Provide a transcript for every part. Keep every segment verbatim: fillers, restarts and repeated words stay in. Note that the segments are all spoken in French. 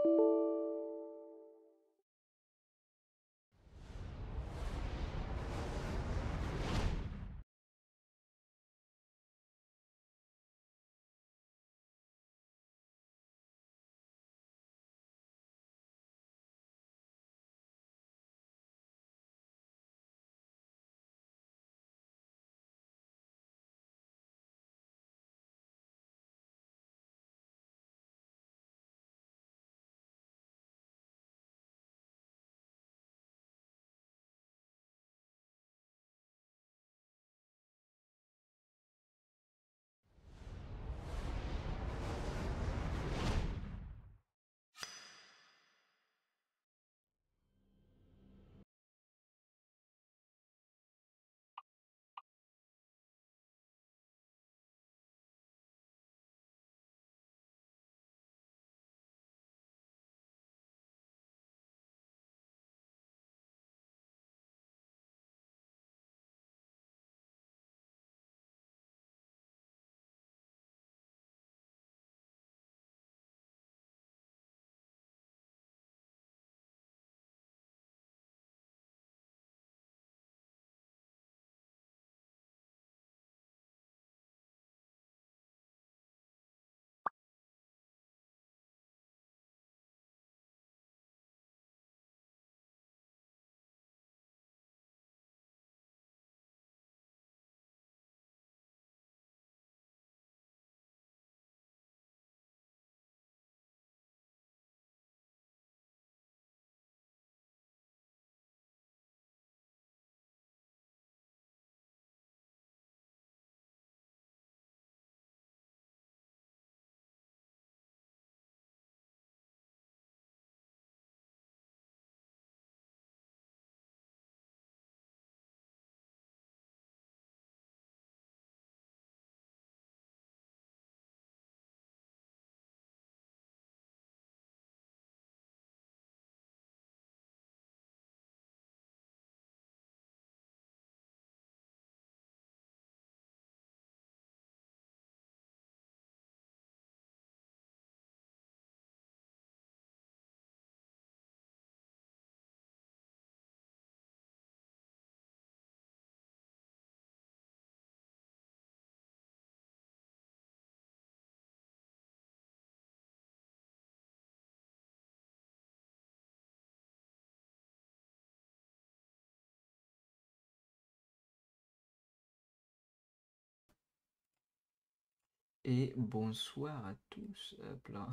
Et bonsoir à tous. Hop là.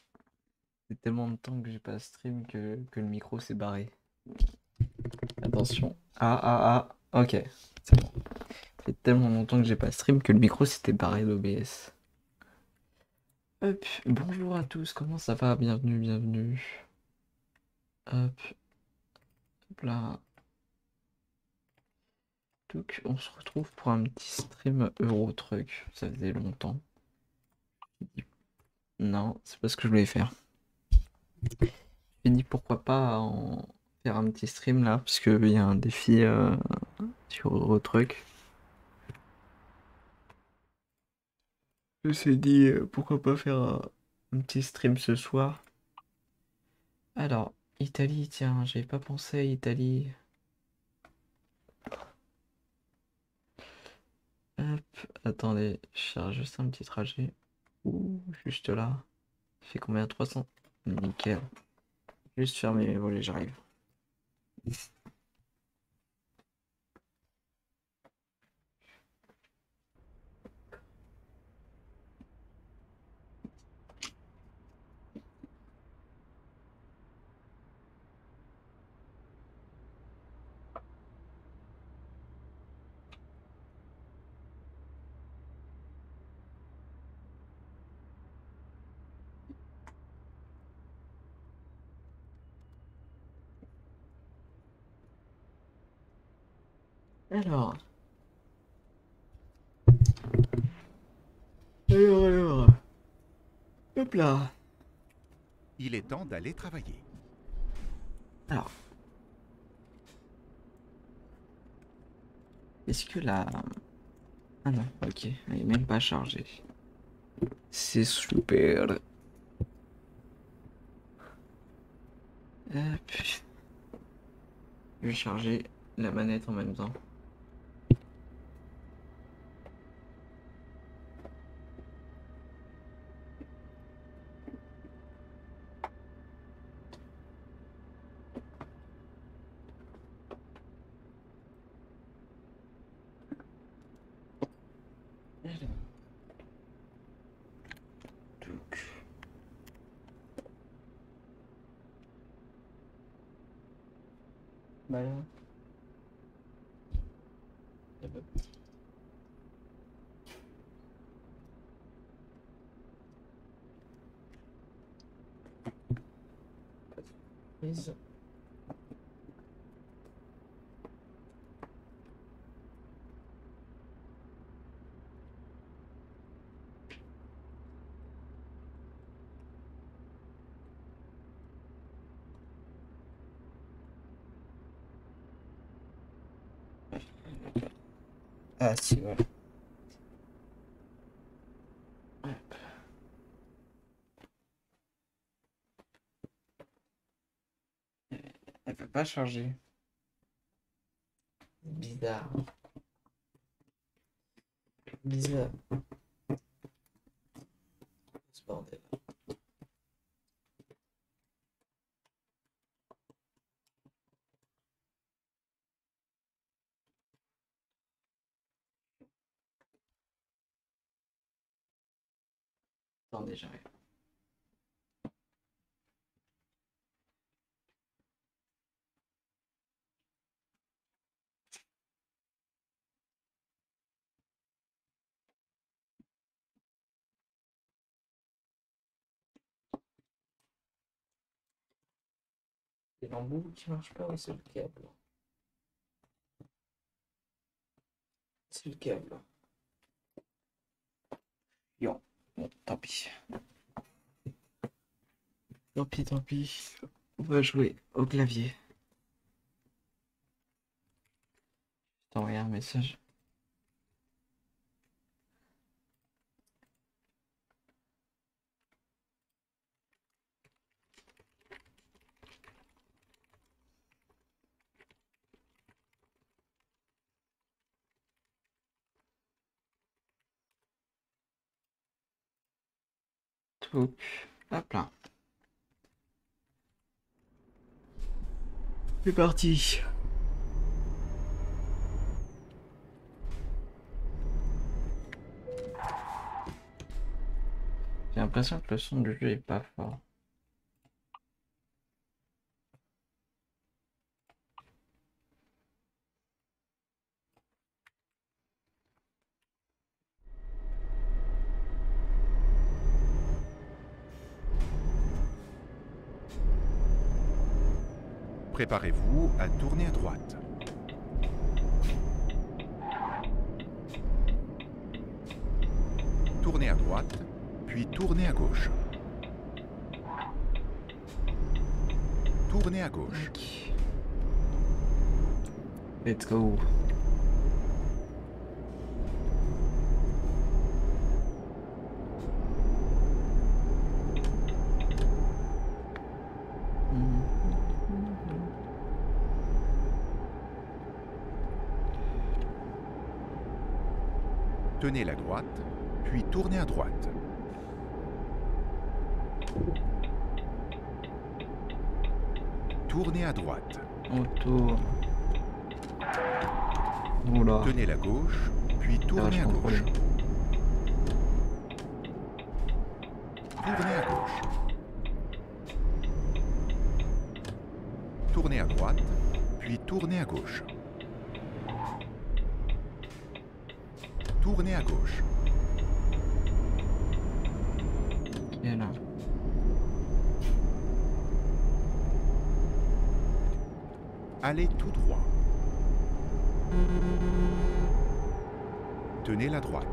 C'est tellement de temps que j'ai pas stream que, que le micro s'est barré. Attention. Ah ah ah. Ok. C'est bon. Ça fait tellement longtemps que j'ai pas stream que le micro s'était barré d'O B S. Hop. Bonjour à tous. Comment ça va? Bienvenue, bienvenue. Hop. Hop là. Donc on se retrouve pour un petit stream Eurotruck. Ça faisait longtemps. Non, c'est pas ce que je voulais faire. J'ai dit pourquoi pas en faire un petit stream là, parce qu'il y a un défi euh, sur Eurotruck. Je me suis dit euh, pourquoi pas faire un, un petit stream ce soir. Alors, Italie, tiens, j'avais pas pensé à Italie. Hop, attendez, je cherche juste un petit trajet. Ouh, juste là. Ça fait combien? Trois cents? Nickel. Juste fermer mes volets, j'arrive. Alors, alors, alors. Hop là. Il est temps d'aller travailler. Alors. Est-ce que là... Ah non, ok, elle est même pas chargée. C'est super. Hop. Je vais charger la manette en même temps. Bah là. Prise. Ah si, voilà. Elle peut pas charger. Bizarre. Bizarre. Ce bordel. Attendez, j'arrive. C'est l'embout qui marche pas ou c'est le câble? C'est le câble. Yo. Bon, tant pis. Tant pis, tant pis. On va jouer au clavier. Je t'envoie un message. Tout. Hop là. C'est parti. J'ai l'impression que le son du jeu est pas fort. Préparez-vous à tourner à droite. Tournez à droite, puis tournez à gauche. Tournez à gauche. Let's go. Tenez la droite, puis tournez à droite. Tournez à droite. On tourne. Oula. Tenez la gauche, puis tournez à contrôler. gauche. Tournez à gauche. Tournez à droite, puis tournez à gauche. Tournez à gauche. Et là. Allez tout droit. Tenez la droite.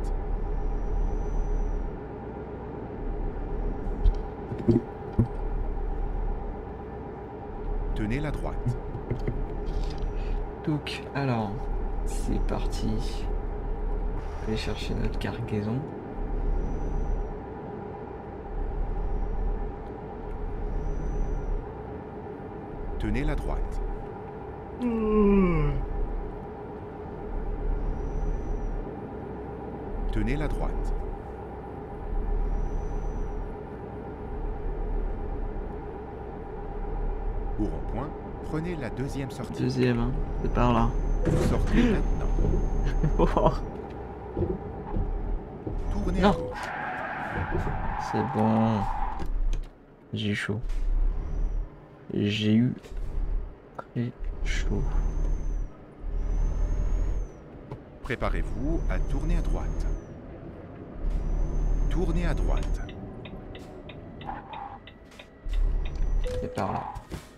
Tenez la droite. Donc, alors, c'est parti. On va aller chercher notre cargaison. Tenez la droite. Tenez la droite. Au rond-point, prenez la deuxième sortie. Deuxième, hein. C'est par là. Sortez maintenant. Oh, Tournez Non. à gauche. c'est bon. J'ai eu chaud. J'ai eu très chaud. Préparez-vous à tourner à droite. Tournez à droite. C'est par là.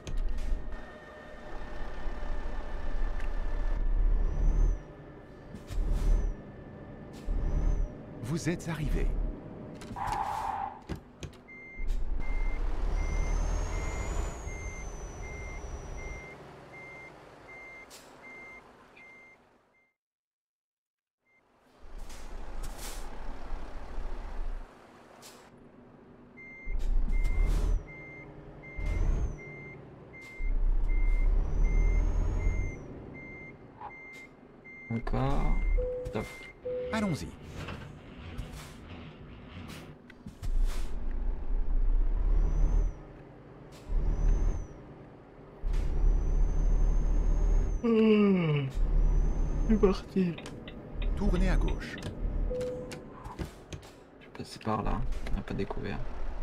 Vous êtes arrivé. Encore. Top. Allons-y. C'est parti. Tournez à gauche. Je vais passer par là. On n'a pas découvert.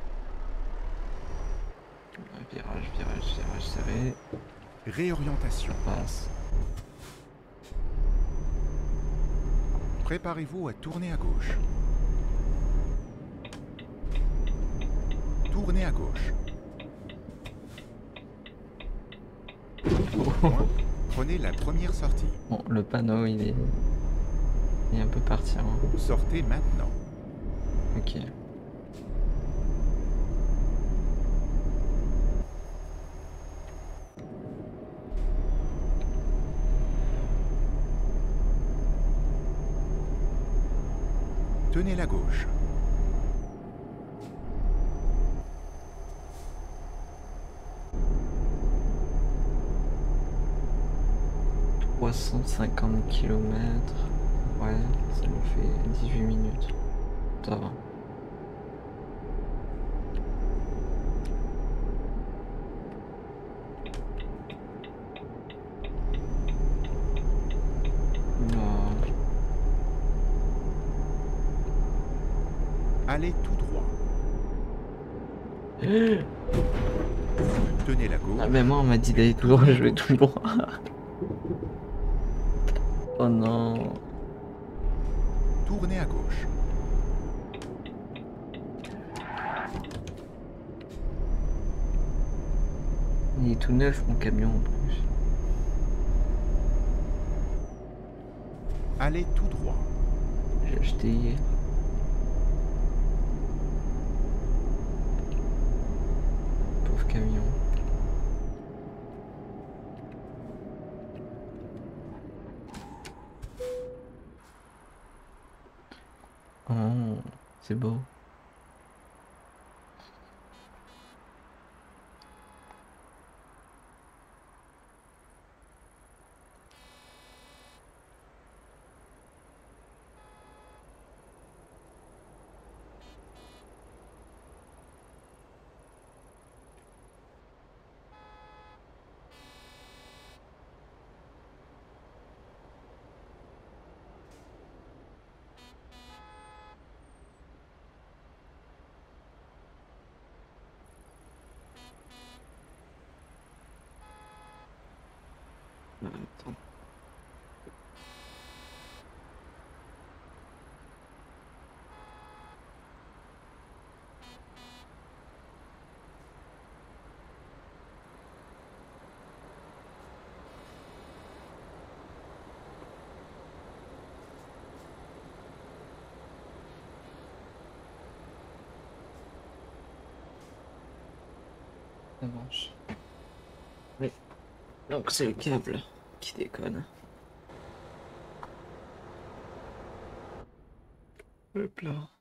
Virage, virage, virage serré. Réorientation. Passe. Préparez-vous à tourner à gauche. Tournez à gauche. Point, prenez la première sortie. Bon, le panneau, il est, il est un peu parti. Hein. Sortez maintenant. Ok. Tenez la gauche. trois cent cinquante kilomètres. Ouais, ça nous fait dix-huit minutes. Ça va. Non. Allez tout droit. Tenez la gauche. Ah ben moi on m'a dit d'aller tout droit, je vais tout droit. Oh non. Tournez à gauche. Il est tout neuf mon camion en plus. Allez tout droit. J'ai acheté hier. Pauvre camion. Oh, c'est beau. Attends. Ça marche. Oui. Donc c'est le câble qui déconne. Hop là.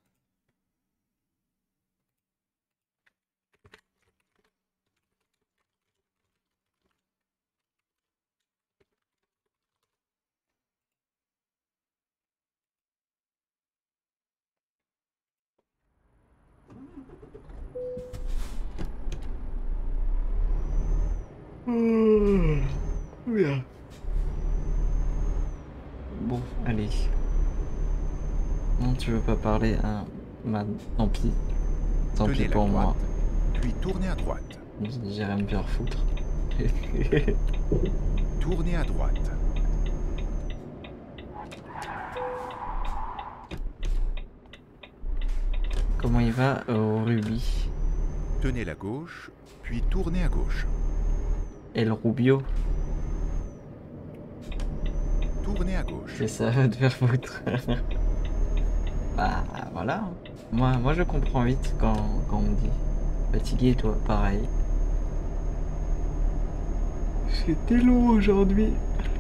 Mmh. Bien. Bon, allez. Non, tu veux pas parler, hein? Bah, tant pis. Tant pis Tenez la pour moi. droite, puis tournez à droite. J'irai me faire foutre. Tournez à droite. Comment il va au rubis? Tenez la gauche, puis tournez à gauche. Et le Rubio? Tournez à gauche. C'est ça, va te faire foutre. Bah voilà. Moi, moi je comprends vite quand, quand on me dit. Fatigué toi, pareil. C'était long aujourd'hui.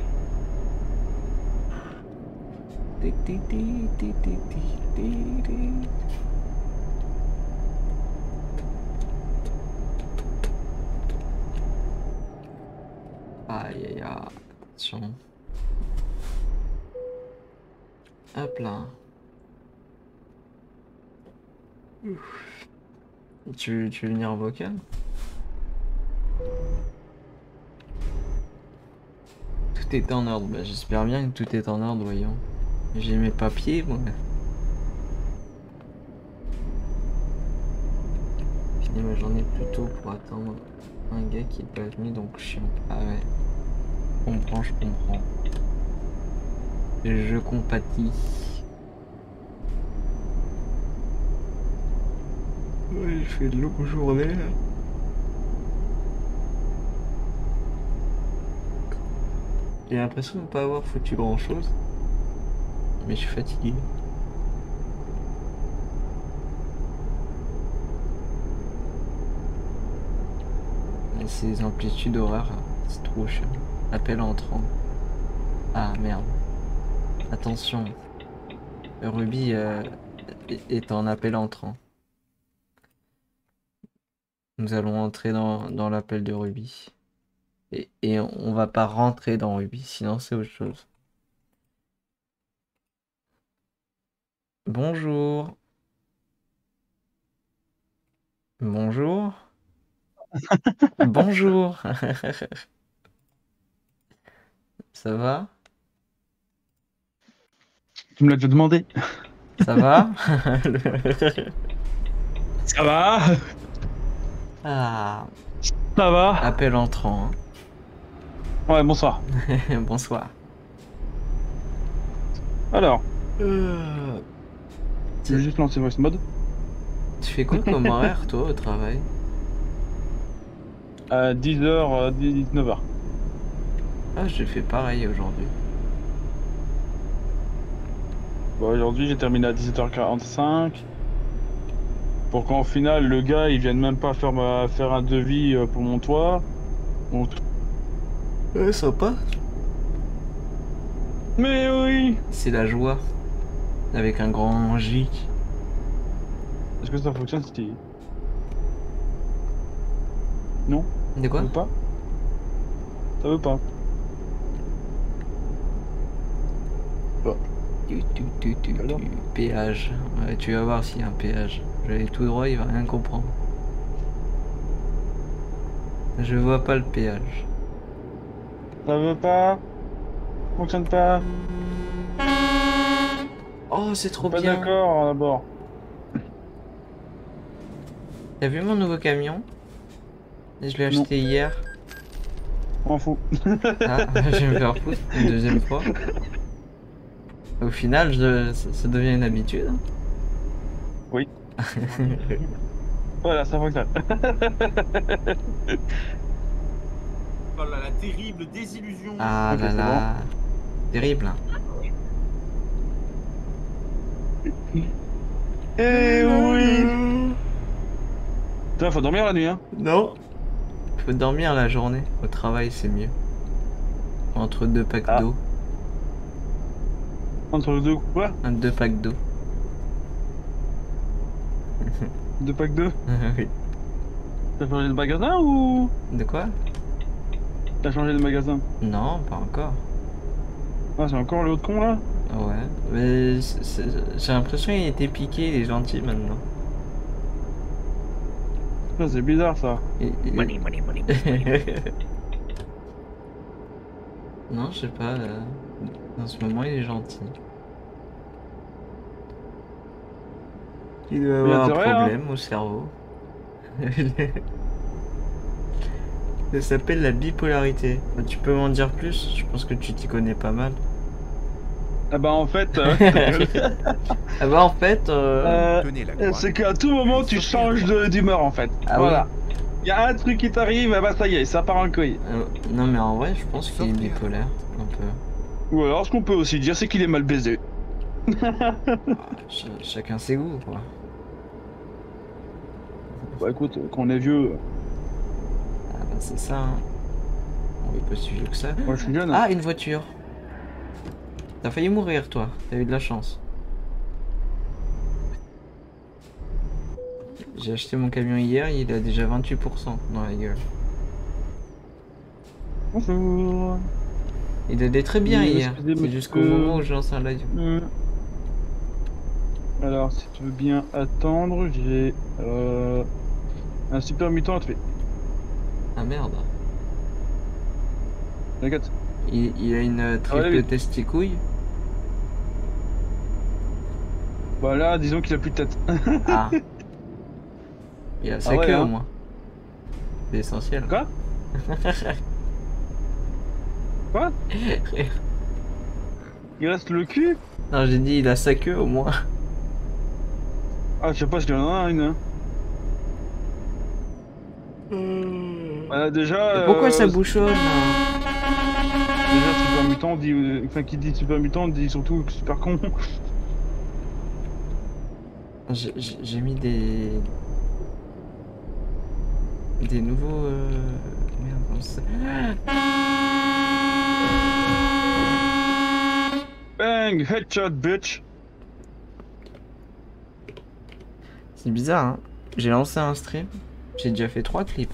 Aïe aïe aïe, attention. Hop là. Ouf. Tu, tu veux venir en vocal? Tout est en ordre, bah, j'espère bien que tout est en ordre, voyons. J'ai mes papiers, moi. Fini ma journée plus tôt pour attendre un gars qui est pas venu, donc chiant. Ah ouais. Je comprends, je comprends. Je compatis. Ouais, je fais de longues journées là. J'ai l'impression de ne pas avoir foutu grand chose. Mais je suis fatigué. Et ces amplitudes horaires, c'est trop chiant. Appel entrant. Ah merde. Attention. Ruby euh, est en appel entrant. Nous allons entrer dans, dans l'appel de Ruby. Et, et on va pas rentrer dans Ruby, sinon c'est autre chose. Bonjour. Bonjour. Bonjour. Ça va? Tu me l'as déjà demandé. Ça va? Ça va? Ah. Ça va? Appel entrant. Hein. Ouais, bonsoir. Bonsoir. Alors, Euh... tu veux juste lancer voice mode? Tu fais quoi comme horaire, toi, au travail? À dix heures, dix-neuf heures. Ah, j'ai fait pareil aujourd'hui. Bon, aujourd'hui, j'ai terminé à dix-sept heures quarante-cinq. Pour qu'en final, le gars, il vienne même pas faire, ma... faire un devis pour mon toit. Donc... Ouais, sympa. Mais oui! C'est la joie. Avec un grand J. Est-ce que ça fonctionne, Steve? Non? De quoi? Ça veut pas? Ça veut pas. Bah. Tu, tu, tu, tu, tu. Péage. Ouais, tu vas voir s'il y a un péage. Je vais aller tout droit, il va rien comprendre. Je vois pas le péage. Ça veut pas? Fonctionne pas? Oh, c'est trop Pas bien. d'accord, d'abord. T'as vu mon nouveau camion? Je l'ai acheté hier. M'en fous. Ah, je vais me faire foutre une deuxième fois. Au final, je... ça, ça devient une habitude. Hein. Oui. Voilà, ça fonctionne. Oh là, la terrible désillusion. Ah Ok, là c'est là. Terrible. Hein. Eh oui. Putain, faut dormir la nuit, hein. Non. Faut dormir la journée. Au travail, c'est mieux. Entre deux packs Ah. d'eau. Entre les deux, quoi? Un deux packs d'eau. Deux packs d'œufs. Oui. T'as changé de magasin ou... De quoi? T'as changé de magasin? Non, pas encore. Ah, c'est encore le haut de con, là? Ouais. Mais c'est- c'est- j'ai l'impression qu'il était piqué, il est gentil maintenant. Ça, c'est bizarre, ça. Et- et- Money, money, money. Non, je sais pas. euh, En ce moment, il est gentil. Il doit Il y a avoir un intérêt, hein. problème au cerveau. Ça s'appelle la bipolarité. Bah, tu peux m'en dire plus? Je pense que tu t'y connais pas mal. Ah bah en fait, euh, ta gueule. Ah bah en fait, euh... Euh, Tenez la croix. c'est qu'à tout moment tu changes de- d'humeur en fait. Ah Voilà. Il y a un truc qui t'arrive, et bah ça y est, ça part en couille. euh, non mais en vrai, je pense qu'il est Sortez à bipolaire, un peu. Ou alors ce qu'on peut aussi dire, c'est qu'il est mal baisé. Ah, ch- chacun ses goûts, quoi. Bah écoute, quand on est vieux, Ah bah c'est ça, hein. On est pas si vieux que ça. moi je suis jeune. Ah, une voiture. T'as failli mourir, toi. T'as eu de la chance. J'ai acheté mon camion hier, il a déjà vingt-huit pour cent dans la gueule. Bonjour. Il allait très bien Oui, hier. excusez, C'est jusqu'au monsieur. moment où je lance un live. Hmm. Alors, si tu veux bien attendre, j'ai euh, un super mutant à tuer. Ah merde. T'inquiète. Il, il a une euh, triple Allez, vite. testicouille. Bah là, disons qu'il a plus de tête. Ah. Il a sa Ah ouais, queue hein. au moins. C'est essentiel. Quoi Quoi Il reste le cul? Non, j'ai dit il a sa queue au moins. Ah, je sais pas s'il y en a une. Hein. Bah, déjà. Mais pourquoi euh, ça bouchonne là? Déjà, super mutant dit. euh, Enfin, qui dit super mutant dit surtout que super con. J'ai- J'ai j'ai mis des... Des nouveaux... Euh... Merde, comment ça... Bang! Headshot, bitch! C'est bizarre, hein. J'ai lancé un stream. J'ai déjà fait trois clips.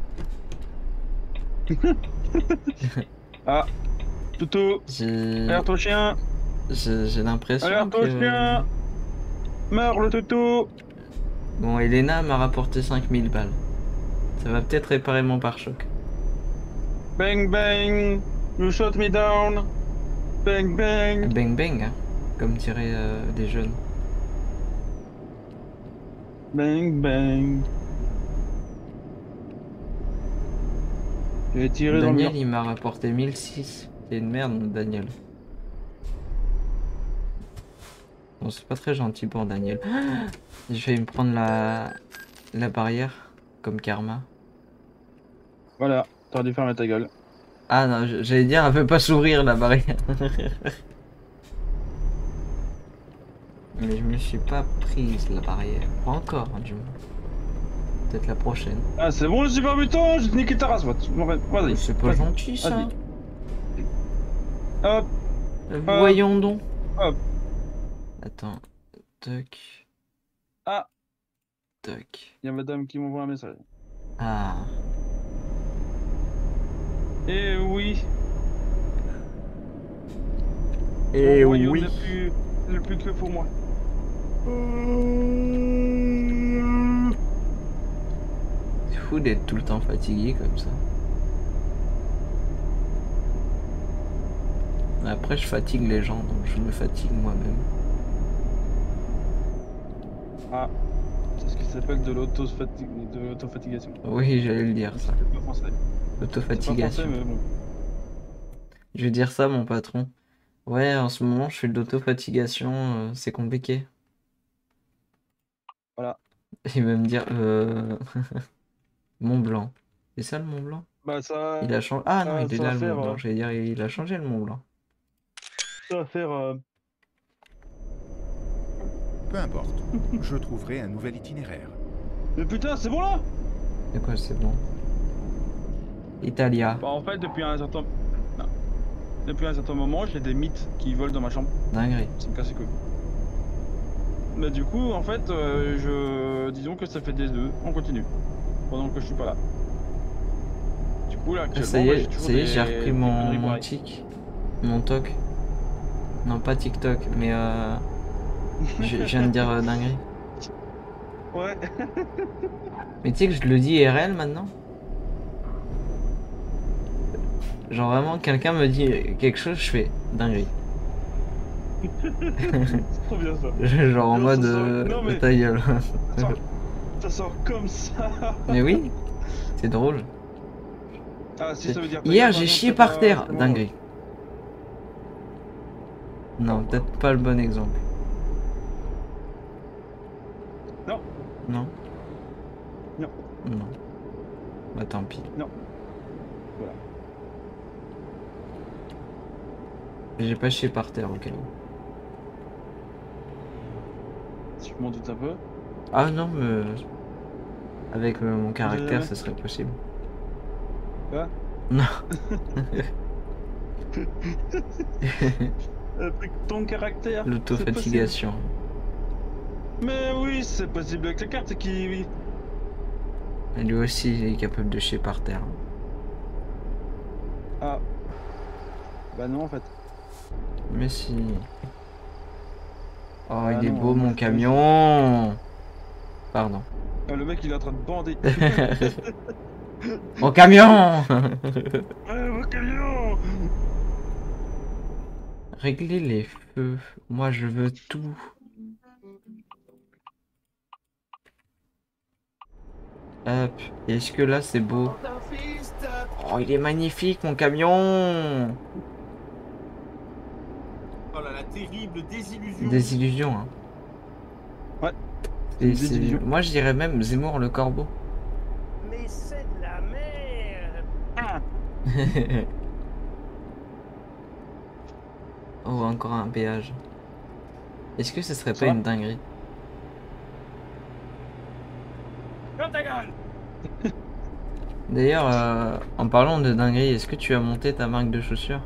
Hein. Ah! Toutou! J'ai... Alerte au chien! J'ai j'ai l'impression Alerte que... au chien! Meurs le toutou! Bon, Elena m'a rapporté cinq mille balles. Ça va peut-être réparer mon pare-choc. Bang bang! You shot me down! Bang bang! Bang bang, hein, comme diraient euh, les jeunes. Bang bang! J'ai tiré dans le Daniel, mur. il m'a rapporté mille six. C'est une merde, mon Daniel. Bon, c'est pas très gentil pour Daniel. Je vais me prendre la... la barrière comme karma. Voilà, t'aurais dû fermer ta gueule. Ah non, je- j'allais dire, elle peut pas s'ouvrir la barrière. Mais je me suis pas prise la barrière. Pas encore, hein, du moins. Peut-être la prochaine. Ah, c'est bon le super mutant! J'ai niqué ta race, what? Vas-y. C'est pas Vas-y. gentil ça. Vas-y. Hop! Euh, Voyons donc. Hop! Attends. Toc. Ah! Toc. Y'a madame qui m'envoie un message. Ah. Eh oui! Et Mon royaume oui. n'est plus, n'est plus que pour moi. C'est fou d'être tout le temps fatigué comme ça. Après, je fatigue les gens, donc je me fatigue moi-même. Ah, c'est ce qui s'appelle de l'auto-fati- de l'auto-fatigation. Oui, j'allais le dire ça. C'est pas français. C'est pas français, L'autofatigation. mais bon. Je vais dire ça, mon patron. Ouais, en ce moment, je fais de l'autofatigation, euh, c'est compliqué. Voilà. Il va me dire, euh... Mont Blanc. C'est ça le Mont Blanc? Bah ça, Il a changé. Ah non, ça, il est ça là va le faire, Mont Blanc. euh, J'allais dire, il a changé le Mont Blanc. ça va faire. euh, Peu importe. Je trouverai un nouvel itinéraire. Mais putain, c'est bon là! C'est quoi, c'est bon? Italia. Bah en fait, depuis un certain, non. Depuis un certain moment, j'ai des mythes qui volent dans ma chambre. Dinguerie. Ça me casse les couilles. Mais du coup, en fait, euh, je, disons que ça fait des œufs. On continue. Pendant que je suis pas là. Du coup là, Ah, actuellement, ça y bah, est, j'ai toujours ça y est, des- j'ai repris des mon, conneries mon pareilles. tic. Mon toc. Non, pas TikTok, mais euh... je, je viens de dire euh, dinguerie. Ouais. Mais tu sais que je le dis R L maintenant? Genre vraiment, quelqu'un me dit quelque chose, je fais dinguerie. C'est trop bien ça. Genre en Non, mode ça sort- euh, non, mais- ta gueule. Ça sort, ça sort comme ça. Mais oui, c'est drôle. Ah, si ça veut dire. Hier, pas j'ai grave, chié c'est par pas- terre, c'est bon. dinguerie. Non, peut-être pas le bon exemple. Non. Non. Non. Non. Bah tant pis. Non. Voilà. J'ai pas chié par terre au cas où. Si je m'en doute un peu. Ah non, mais avec euh, mon caractère, Euh. ce serait possible. Quoi? Non. Avec ton caractère. c'est L'autofatigation. possible. Mais oui, c'est possible avec la carte qui. Oui. Lui aussi, il est capable de chier par terre. Ah. Bah non en fait. Mais si. Oh, Ah il est non, beau hein, mon c'est camion. Pardon. Ah, le mec il est en train de bander. Mon camion. Ouais, mon camion. Régler les feux. Moi, je veux tout. Hop. Est-ce que là, c'est beau? Oh, il est magnifique, mon camion. Oh là la terrible désillusion. Désillusion, hein. Ouais. Et Une c'est- désillusion. Moi, je dirais même Zemmour le corbeau. Mais c'est de la merde. Ah. Oh, encore un péage. Est-ce que ce serait Ça pas va une dinguerie? Ferme ta gueule. D'ailleurs, euh, en parlant de dinguerie, est-ce que tu as monté ta marque de chaussures?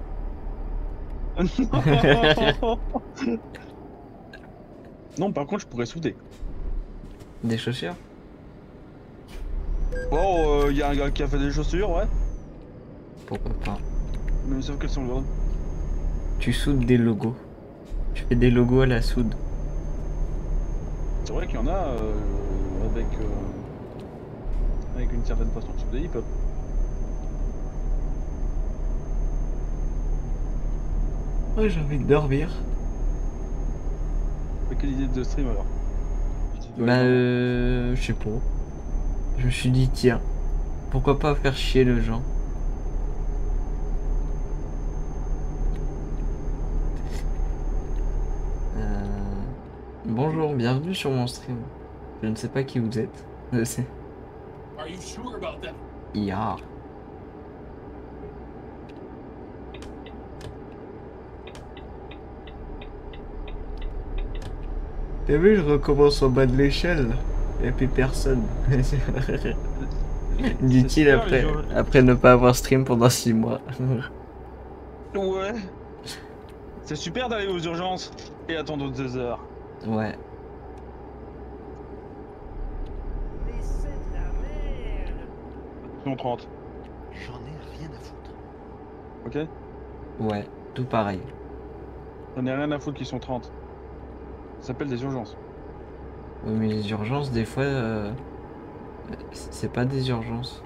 Non, par contre, je pourrais souder. Des chaussures? Bon, il y a un gars qui a fait des chaussures, ouais. Pourquoi pas? Mais sauf qu'elles sont lourdes. Tu soudes des logos. Tu fais des logos à la soude. C'est vrai qu'il y en a euh, avec, euh, avec une certaine façon de souder, ils peuvent. Oh, j'ai envie de dormir. Mais quelle idée de stream alors? Bah, euh, je sais pas. Je me suis dit, tiens, pourquoi pas faire chier le gens? Euh... Bonjour, bienvenue sur mon stream. Je ne sais pas qui vous êtes. Je sais. Are you sure about that? Ya. T'as vu, je recommence en bas de l'échelle. Et puis personne. Dit-il super, après, les gens. après ne pas avoir stream pendant six mois. Ouais. C'est super d'aller aux urgences et attendre deux heures. Ouais. Mais c'est de la merde. Ils sont trente. J'en ai rien à foutre. Ok? Ouais, tout pareil. J'en ai rien à foutre qu'ils sont trente. Ça s'appelle des urgences. Oui, mais les urgences, des fois, euh, c'est pas des urgences.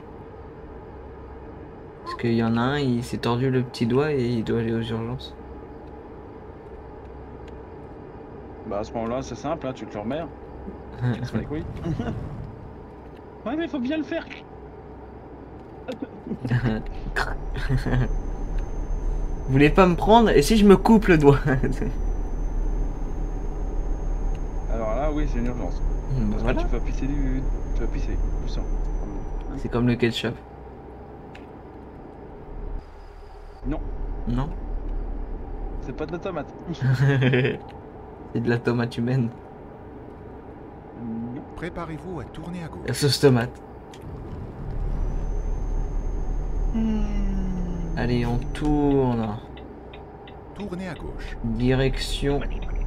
Parce qu'il y en a un, il s'est tordu le petit doigt et il doit aller aux urgences. Bah à ce moment-là, c'est simple, hein, tu te le remets. C'est pas les couilles. Ouais, mais faut bien le faire. Vous voulez pas me prendre? Et si je me coupe le doigt? Alors là, oui, c'est une urgence. Parce Voilà. que tu vas pisser du. Tu vas pisser du sang. C'est comme le ketchup. Non, Non? c'est pas de la tomate. C'est de la tomate humaine. Non. Préparez-vous à tourner à La gauche. sauce tomate. Allez, on tourne. Tournez à gauche. Direction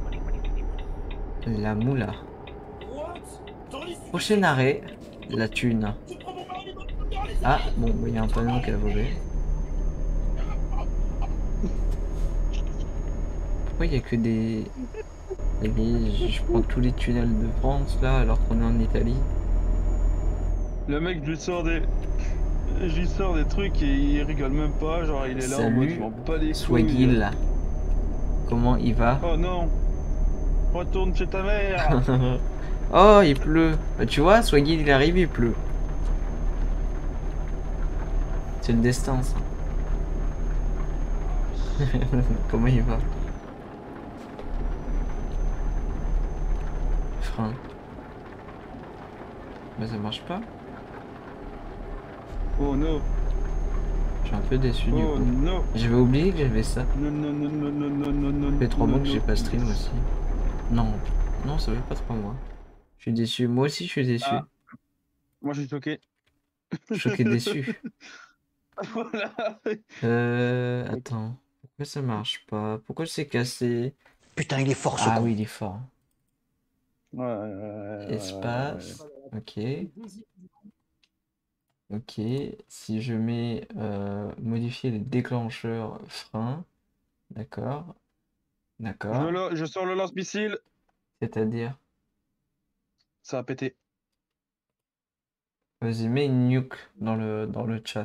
la moula. What? Dans les Prochain arrêt, la thune. Tu prends mon mari dans les Ah, bon, il y a un panneau qui a volé. Pourquoi il y a que des... des- Je prends tous les tunnels de France là alors qu'on est en Italie. Le mec lui sort des. Je lui sors des trucs et il rigole même pas, genre il est là en mode Salut, je m'en bats les couilles. Swagil. Comment il va? Oh non. Retourne chez ta mère. Oh, il pleut. Bah, tu vois, Swagil, il arrive, il pleut. C'est le destin, ça. Comment il va? Frein. Bah ça marche pas. Oh non. Je suis un peu déçu du Oh coup. non. J'avais oublié que j'avais ça. Non non non non non non non non. Ça fait trois non, mois que j'ai non. pas stream aussi. Non, non, ça fait pas trois mois. Je suis déçu. Moi aussi, je suis déçu. Ah. Moi je suis choqué. Choqué déçu. Voilà. Euh. Attends. Pourquoi ça marche pas? Pourquoi c'est cassé? Putain, il est fort ce Ah con. oui, il est fort. Ouais, ouais, ouais, ouais, Espace. Ok. Ok. Si je mets euh, modifier les déclencheurs frein. D'accord. Je, D'accord. le- je sors le lance-missile. C'est-à-dire. Ça a pété. Vas-y, mets une nuke dans le, dans le chat.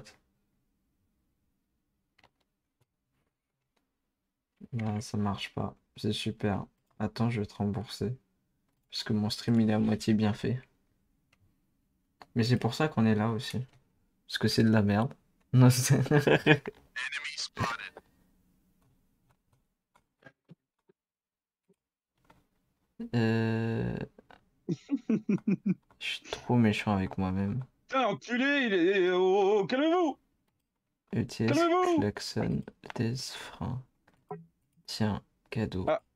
Non, ça marche pas. C'est super. Attends, je vais te rembourser. Parce que mon stream, il est à moitié bien fait. Mais c'est pour ça qu'on est là aussi. Parce que c'est de la merde. Non, c'est... euh... Je suis trop méchant avec moi-même. Putain, enculé, il est. Oh, oh, calmez-vous. E T S, Calmez-vous. klaxon, E T S, frein. Tiens, cadeau. Ah.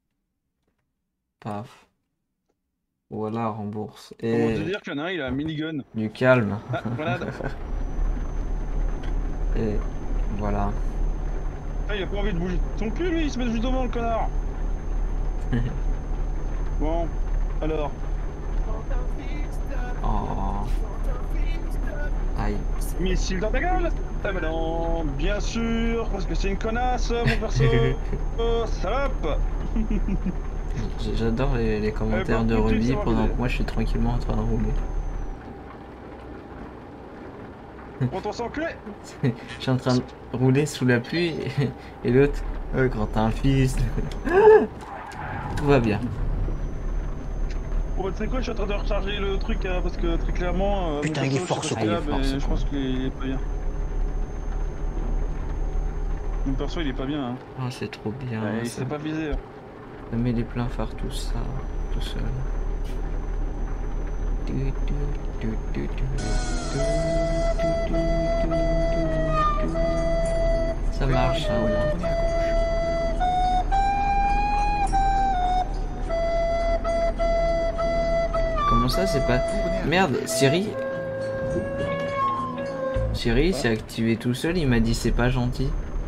Paf. Voilà, rembourse. Comment Et te dire qu'il y en a un, il a un minigun. du calme. Ah, grenade. Et voilà. Ah, il a pas envie de bouger son cul, lui, il se met juste devant, le connard. Bon, alors. Oh. Aïe. Missile dans ta gueule. Ah bah non, bien sûr, parce que c'est une connasse, mon perso. Oh, salope. J- J'adore les, les commentaires par de contre, Ruby ça va pendant vider. que moi je suis tranquillement en train de rouler. Prends ton s'enculé. Je suis en train de rouler sous la pluie et, et l'autre, euh, quand t'as un fils. Tout va bien. Bon, bah, tu sais quoi, je suis en train de recharger le truc, hein, parce que très clairement. Euh, Putain, mon il est perso, fort, je sais ce pas con. là, Il est fort, mais ce je con. pense qu'il est pas bien. Mon perso, il est pas bien, hein. Oh, c'est trop bien. Ouais, il ça. s'est pas visé. hein. Ça met les pleins phares, tout ça, tout seul. Du, du, du, du, du, du, du, du, du, du. Ça marche, hein, au moins. Tournez à gauche. Comment ça, c'est pas... Tournez à Merde, Siri. Siri, il s'est activé tout seul, il m'a dit c'est pas gentil.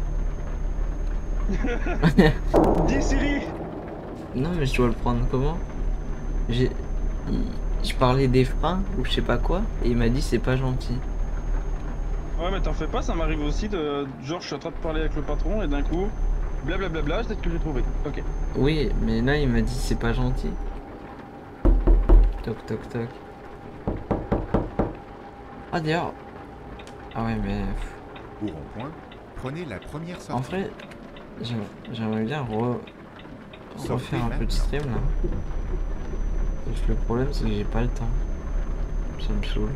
Dis Siri. Non, mais je dois le prendre comment? J'ai... il- Je parlais des freins ou je sais pas quoi, et il m'a dit c'est pas gentil. Ouais, mais t'en fais pas, ça m'arrive aussi de. Genre, je suis en train de parler avec le patron et d'un coup, blablabla, c'est ce que j'ai trouvé. Ok. Oui, mais là il m'a dit c'est pas gentil. Toc toc toc. Ah d'ailleurs... Ah ouais, mais... Au rond-point, prenez la première sortie. En vrai, j'aime- j'aimerais bien re... Sortez refaire un peu de maintenant. stream là. Juste le problème c'est que j'ai pas le temps. Ça me saoule.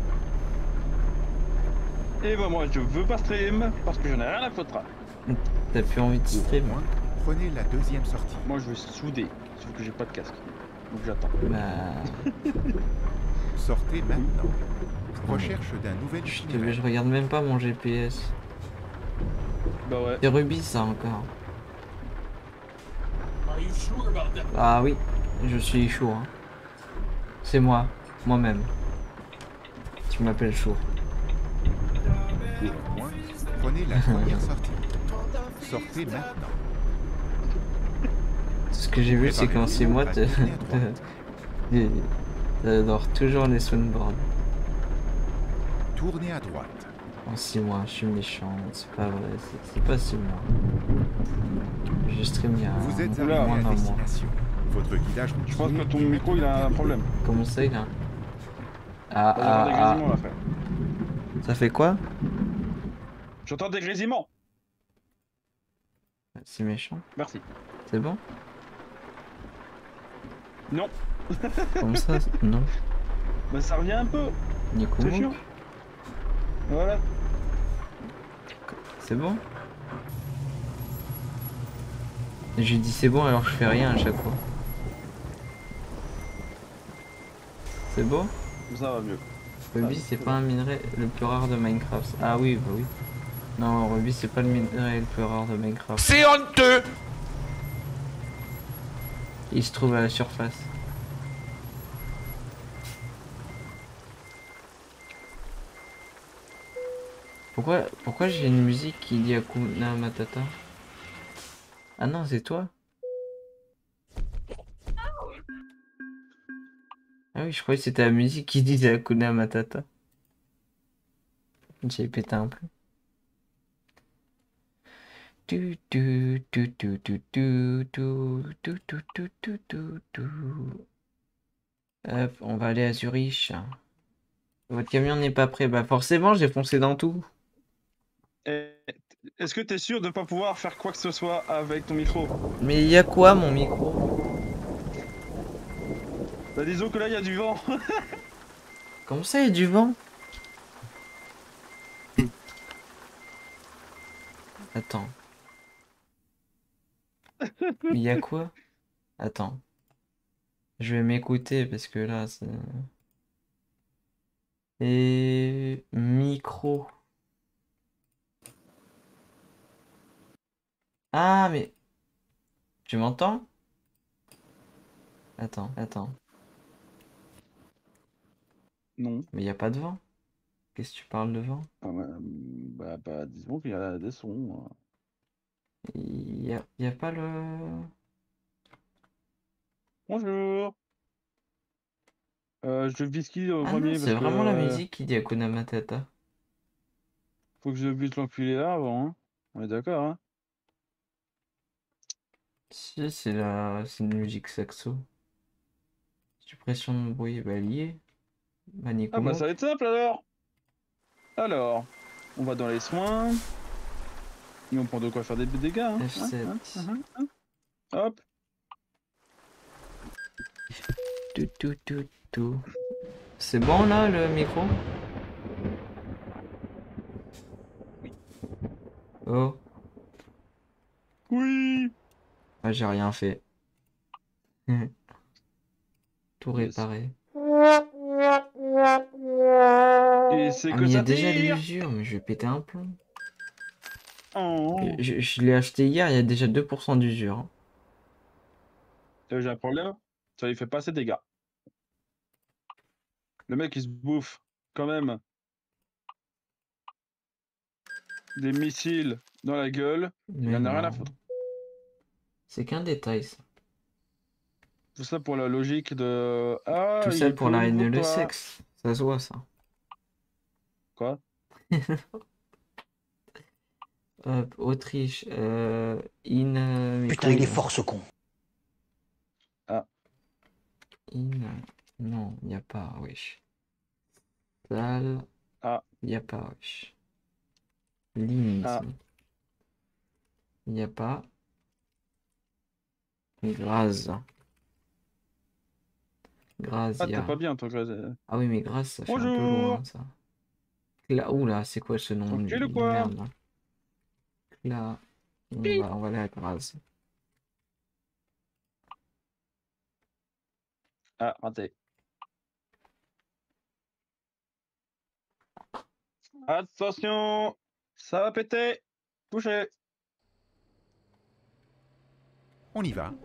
Et bah, moi, je veux pas stream parce que j'en ai rien à foutre. T'as plus envie de Au stream? rond-point, prenez la deuxième sortie. Moi, je veux souder, sauf que j'ai pas de casque. Donc j'attends. Bah... Sortez maintenant. Recherche d'un nouvel Je, te- itinéraire. je regarde même pas mon G P S. Bah ouais. C'est Ruby ça encore. Ah oui, je suis chaud. Hein. C'est moi, moi-même. Tu m'appelles chaud. Au rond-point, prenez la première sortie. Sortez maintenant. Ce que j'ai vu c'est qu'en six mois, te- te- t'adores toujours les Swinboards. Tournez à droite. En six mois, je suis méchant, c'est pas vrai, c'est- c'est pas six mois. J'ai stream il y a Vous êtes moins arrivé d'un à mois. destination. Votre guidage Je pense que continue ton et micro, il a un maintenant, problème. Comment ça il a... Ah Il va y avoir ah des ah, grésillements à faire. Ça fait quoi? J'entends des grésillements. C'est méchant. Merci. C'est bon? Non. Comme ça? Non. Bah ça revient un peu. Nico C'est chiant. Voilà. C'est bon? J'ai dit c'est bon alors je fais rien à chaque fois. C'est beau? Ça va mieux. Ruby c'est pas un minerai le plus rare de Minecraft. Ah oui bah oui. Non Ruby c'est pas le minerai le plus rare de Minecraft. C'est honteux! Il se trouve à la surface. Pourquoi, pourquoi j'ai une musique qui dit Hakuna Matata? Ah non, c'est toi? Ah oui, je croyais que c'était la musique qui disait Hakuna Matata. J'ai pété un plomb. Tu, tu, tu, tu, tu, tu, tu, tu, tu, tu, tu, tu, tu. Hop, on va aller à Zurich. Votre camion n'est pas prêt. Bah forcément, j'ai foncé dans tout. Est-ce que t'es sûr de pas pouvoir faire quoi que ce soit avec ton micro? Mais il y a quoi mon micro? Bah disons que là il y a du vent. Comment ça, il y a du vent? Attends. Mais il y a quoi? Attends. Je vais m'écouter parce que là, c'est... Et... Micro. Ah, mais... Tu m'entends? Attends, attends. Non. Mais il n'y a pas de vent. Qu'est-ce que tu parles de vent? Ah, bah, bah, bah, disons qu'il y a des sons. Il n'y a, y a pas le... Bonjour. Euh, je vise qui au Ah premier non, parce c'est que vraiment la euh, musique qui dit Hakuna Matata. faut que je vise l'enculé là avant. Hein. On est d'accord, hein? Si, c'est la... c'est une musique saxo. Suppression de bruit, bah lié. Bah Ah Nikomo. bah ça va être simple alors. Alors, on va dans les soins. Et on prend de quoi faire des dégâts. Hein, F sept. hein, hein, hein, hein. Hop. Tout, tout, tout, tout. C'est bon là le micro? Oh. Oui. Ah, j'ai rien fait. Tout Yes. réparé. Et c'est Ah que mais il y a ça déjà tire. l'usure, mais je vais péter un plomb. Oh. Je, je l'ai acheté hier, il y a déjà deux pour cent d'usure. Hein. Euh, J'ai un problème. Ça lui fait pas assez de dégâts. Le mec il se bouffe quand même des missiles dans la gueule. Mais il en a rien à non. foutre. C'est qu'un détail ça. Tout ça pour la logique de... Ah, Tout ça il pour faut la haine et pour le toi. sexe. Ça se voit ça. Quoi? Hop, Autriche. Euh, in... euh, Putain, il est comment- fort ce con. In... Non, il n'y a pas, wesh. Salle. Ah. Il n'y a pas, wesh. Ligne. Ah. Il n'y a pas. Graz. Graz, Ah, il y t'es a... pas bien, toi. Quoi. Ah oui, mais Graz, ça fait un peu Bonjour. loin, ça. Là, oula, c'est quoi ce nom Tranquille de ou quoi? merde, là. Là, on va, on va aller à Graz. Ah, raté. Attention, ça va péter. Touché. On y va.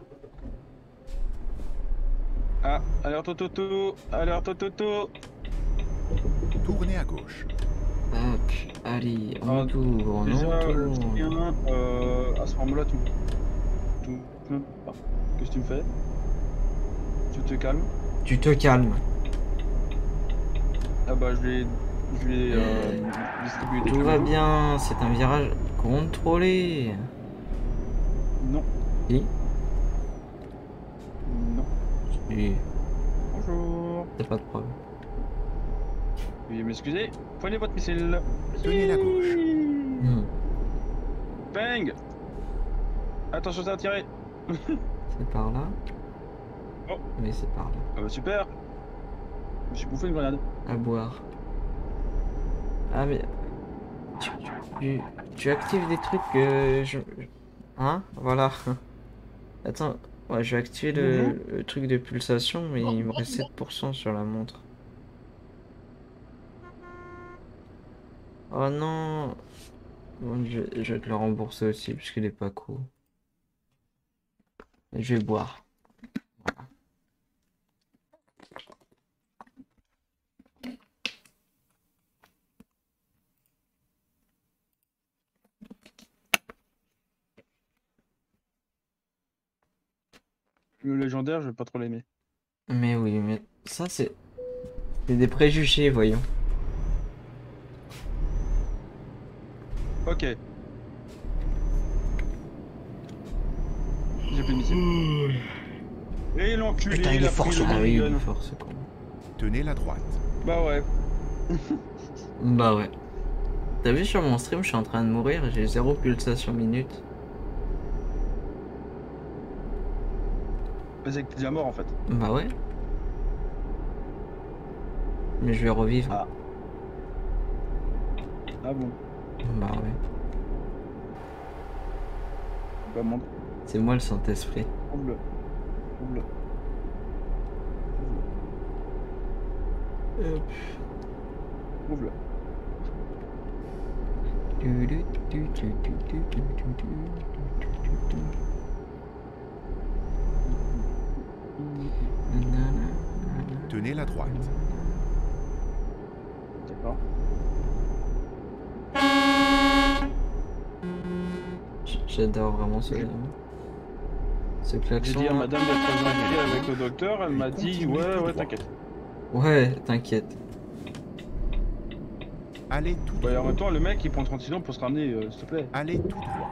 Ah, alerte autoto, alerte autoto. Tournez à gauche. Hop, allez, on Ah, tourne, on Déjà, je tourne. tiens, euh, à ce moment-là, tout. Tout. Ah, qu'est-ce que tu me fais? Tu te calmes? Tu te calmes. Ah bah, je vais, je vais euh, distribuer des Tout va cadeaux. bien, c'est un virage contrôlé. Non, Si, non. si, Bonjour. c'est pas de problème. Veuillez m'excuser. Prenez votre missile. Tenez la gauche. Hmm. Bang. Attention, ça va tirer. C'est par là. Oh. Oui, c'est par là. Ah bah super. Je me suis bouffé une grenade. À boire. Ah mais... Tu, tu, tu actives des trucs que je... Hein? Voilà. Attends, ouais, je vais activer le, le truc de pulsation, mais il me reste sept pour cent sur la montre. Oh non! Bon, je, je vais te le rembourser aussi, parce qu'il est pas cool. Et je vais boire. Le légendaire, je vais pas trop l'aimer. Mais oui, mais ça c'est... C'est des préjugés, voyons. Ok. J'ai plus de missile. Et l'enculé, Putain, il il est a fort pris ce le con. Ah oui, il minigun. est fort ce con. Tenez la droite. Bah ouais. Bah ouais. T'as vu sur mon stream, je suis en train de mourir, j'ai zéro pulsation minute. Bah c'est que t'es déjà mort en fait. Bah ouais. Mais je vais revivre. Ah. Ah bon. Bah ouais. Bah montre. C'est moi le Saint-Esprit. Ouvre-le. Ouvre-le. Hop. Ouvre-le. Du, du, du, du, du, du, du, du, du, du. Nanana. Tenez la droite. D'accord. J- J'adore vraiment ce, ce J'ai klaxon. dit à là. madame d'être présentée avec le docteur, elle m'a dit Continuez ouais tout ouais droit. t'inquiète. Ouais, t'inquiète. Allez tout Bah et en droit. même temps le mec il prend trente secondes pour se ramener euh, s'il te plaît. Allez tout droit.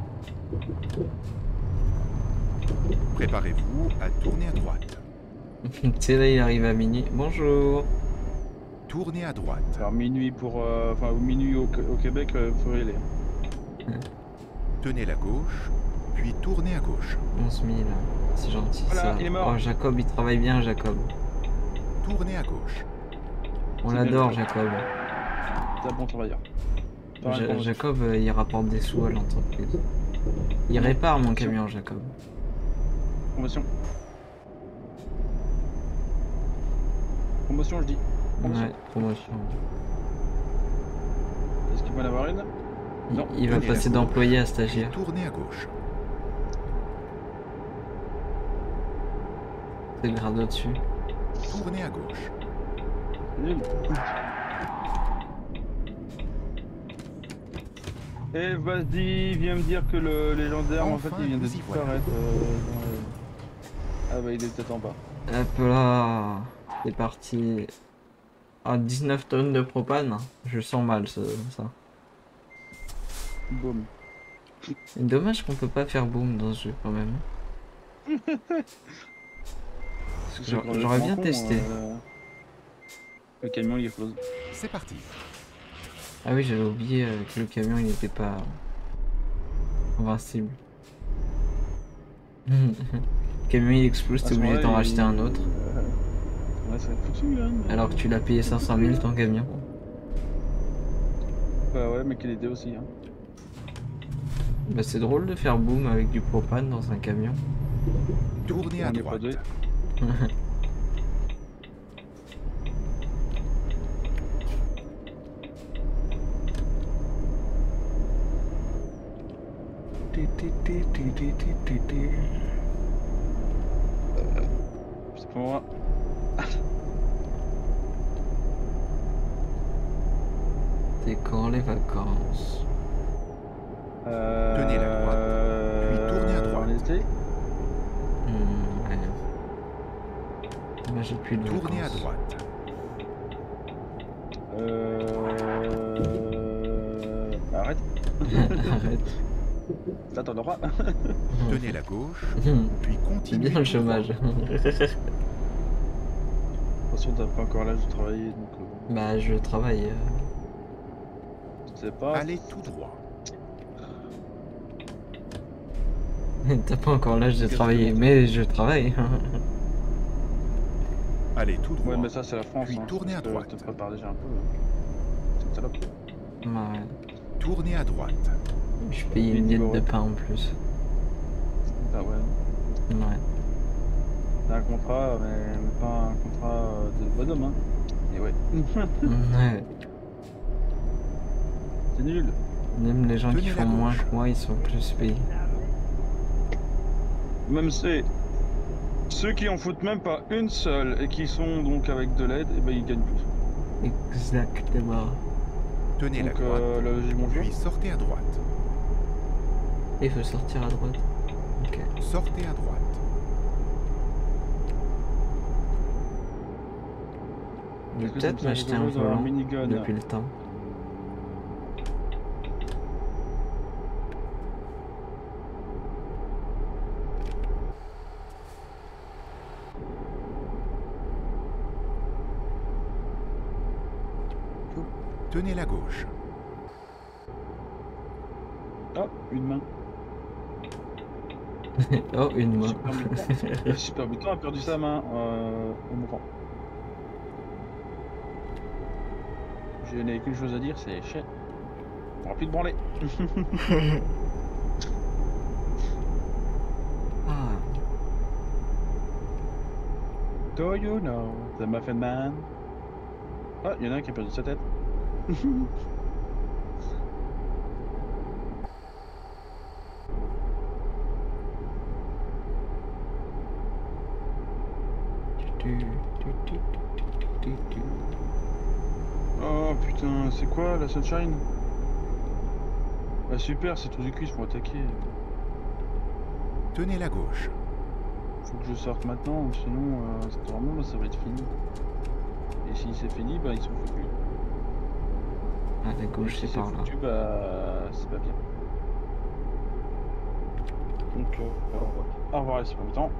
Préparez-vous à tourner à droite. Tu sais, là, il arrive à minuit. Bonjour. Tournez à droite. Alors minuit pour euh, enfin minuit au, au Québec euh, faut y aller. Tenez la gauche, puis tournez à gauche. onze mille. C'est gentil Voilà, ça. il est mort. Oh, Jacob, il travaille bien, Jacob. Tournez à gauche. On C'est l'adore, bien. Jacob. C'est un bon travailleur. T'as rien Ja- contre. Jacob, euh, il rapporte des sous à l'entreprise. Il répare mon camion, Jacob. Promotion. Promotion je dis. Promotion. Ouais, promotion. Est-ce qu'il va en avoir une? Il, Non, il va tenez la passer gauche. d'employé à Puis stagiaire. tournez à gauche. C'est le grade au-dessus. Tournez à gauche. Nul. Et vas-y, viens me dire que le légendaire en fait Enfin, il vient de vous y voilà. disparaître. euh, dans le- Ah bah il est peut-être en bas. Hop là. C'est parti. Ah, dix-neuf tonnes de propane. Je sens mal ce- ça. Boum. C'est dommage qu'on peut pas faire boom dans ce jeu quand même. J'a- C'est J'aurais bien complètement con, testé. euh, Le camion il explose. C'est parti. Ah oui, j'avais oublié euh, que le camion il n'était pas invincible. Le camion il explose, À t'es ce obligé d'en moment-là, racheter il- un autre. Ouais, c'est foutu hein. mais- Alors que tu l'as payé cinq cent mille ton camion. Bah ouais, mais quelle idée aussi hein. Bah c'est drôle de faire boom avec du propane dans un camion. Tournez à On est pas droite. deux. C'est pour moi. C'est quand les vacances? Euh... Tenez la droite, puis tournez à droite. En été. Hmm, ouais. Moi j'ai plus de Tournez à vacances. droite. Euh... Arrête. Arrête. Là t'as le droit. Tenez la gauche, C'est puis continuez bien le tout droit. chômage. Faut façon, t'as pas encore l'âge de travailler, donc euh, Bah, je travaille. euh. je sais pas. Allez tout droit. T'as pas encore l'âge de Qu'est-ce que travailler, t'as mais je travaille. Allez tout droit. Ouais, mais ça, c'est la France. Puis hein. tournez à Donc, euh, droite. te prépare déjà un peu. hein. C'est salope. Ouais. Tournez à droite. Je paye une Niveau, diète de ouais. pain en plus. Ah ouais. Ouais. T'as un contrat, mais, mais pas un contrat euh, de bonhomme, hein. Et ouais. Ouais. C'est nul. Même les gens qui Tenez la font moins gauche. que moi, ils sont plus payés. Même c'est ceux qui en foutent même pas une seule et qui sont donc avec de l'aide, et ben ils gagnent plus. Exactement. Tenez la Donc droite. euh, là, j'ai bonjour. Puis sortez à droite. Il faut sortir à droite. Ok. Sortez à droite. Je vais Est-ce que ça me peut-être semble m'acheter un rigolo d'avoir un volant minigun depuis le temps. Tenez la gauche. Ah, une main. Oh, une main. Super Mouton. Le Super Mouton a perdu sa main euh, au mourant. Je n'ai qu'une chose à dire, c'est chien. On aura plus de branler. Ah, Do you know the Muffin Man? Ah, il y en a un qui a perdu sa tête. tu, tu, tu, tu, tu, tu, tu. Oh putain, c'est quoi la Sunshine? Ah super, c'est tout du cuisse pour attaquer. Tenez la gauche. Faut que je sorte maintenant, sinon euh, c'est vraiment ça va être fini. Et si c'est fini, bah ils sont foutus. À la Et gauche, si c'est c'est par là. foutu, bah c'est pas bien. Donc euh, au revoir les super mutants.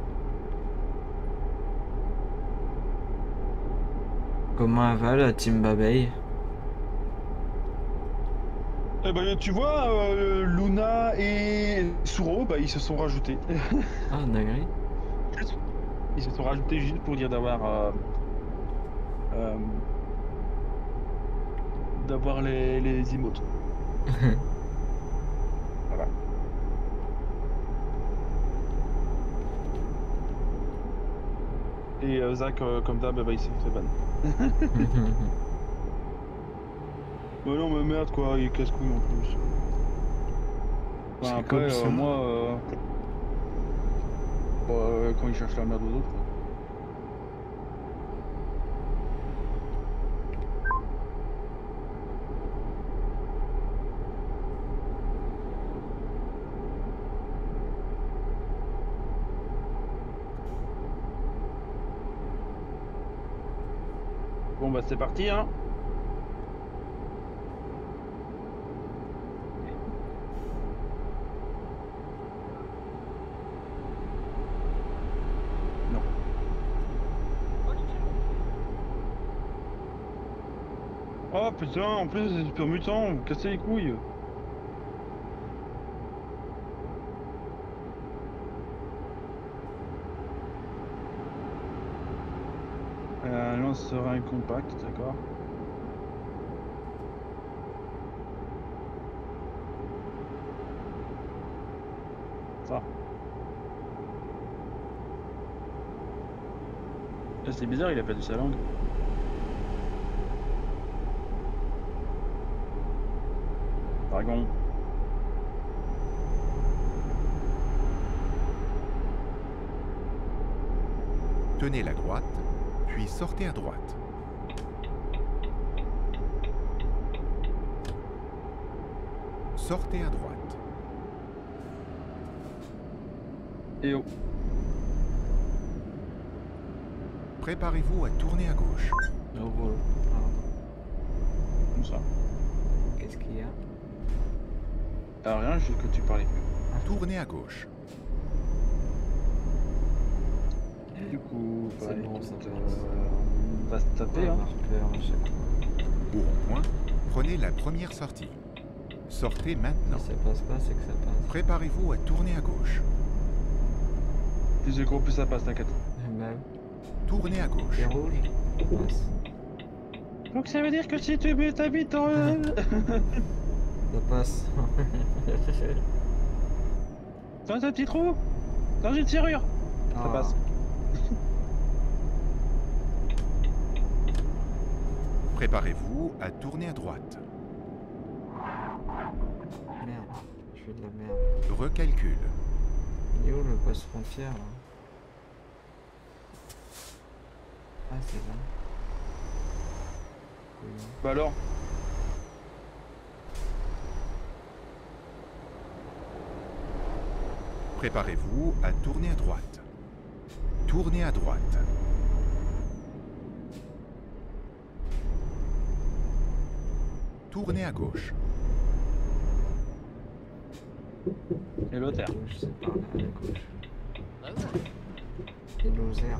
Comment elle va la Team Babey? Eh ben tu vois, euh, Luna et Suro, bah ils se sont rajoutés. Ah, dinguerie. Ils se sont rajoutés juste pour dire d'avoir euh, euh, d'avoir les, les emotes. Voilà. Et euh, Zach, euh, comme d'hab, bah, il s'est fait ban. Bah non mais merde quoi, il est casse-couille en plus. Enfin, C'est après, comme euh, ça. moi, euh, bah, euh, quand il cherche la merde aux autres. quoi. Bon bah c'est parti hein. Non. Oh putain, en plus c'est super mutant, vous cassez les couilles. Euh, lance-seringue compact, d'accord. Ça. Ah, c'est bizarre, il a perdu sa langue. Dragon. Tenez la droite. Puis sortez à droite. Sortez à droite. Et oh. Préparez-vous à tourner à gauche. Oh, voilà. Ah, Comme ça. qu'est-ce qu'il y a? Ah rien, juste que tu parlais plus. Tournez à gauche. Du coup, bah, C'est bon, écoute, ça euh, passe. on va se taper. Hein. avoir peur à chaque fois. Au rond-point, prenez la première sortie. Sortez maintenant. Si ça passe pas, c'est que ça passe. Préparez-vous à tourner à gauche. Plus c'est gros, plus ça passe, t'inquiète. Bah, Tournez à gauche. c'est rouge, ça passe. Donc ça veut dire que si tu mets ta bite dans le... Ça passe. dans un petit trou, dans une serrure, ça Ah. passe. Préparez-vous à tourner à droite. Merde, je fais de la merde. Recalcule. Il est où le poste frontière là? Ah, c'est là. Oui. Bah alors, Préparez-vous à tourner à droite. Tournez à droite. Tournez à gauche. et l'autre. Gauche, c'est par là, à gauche. Hello, Zer.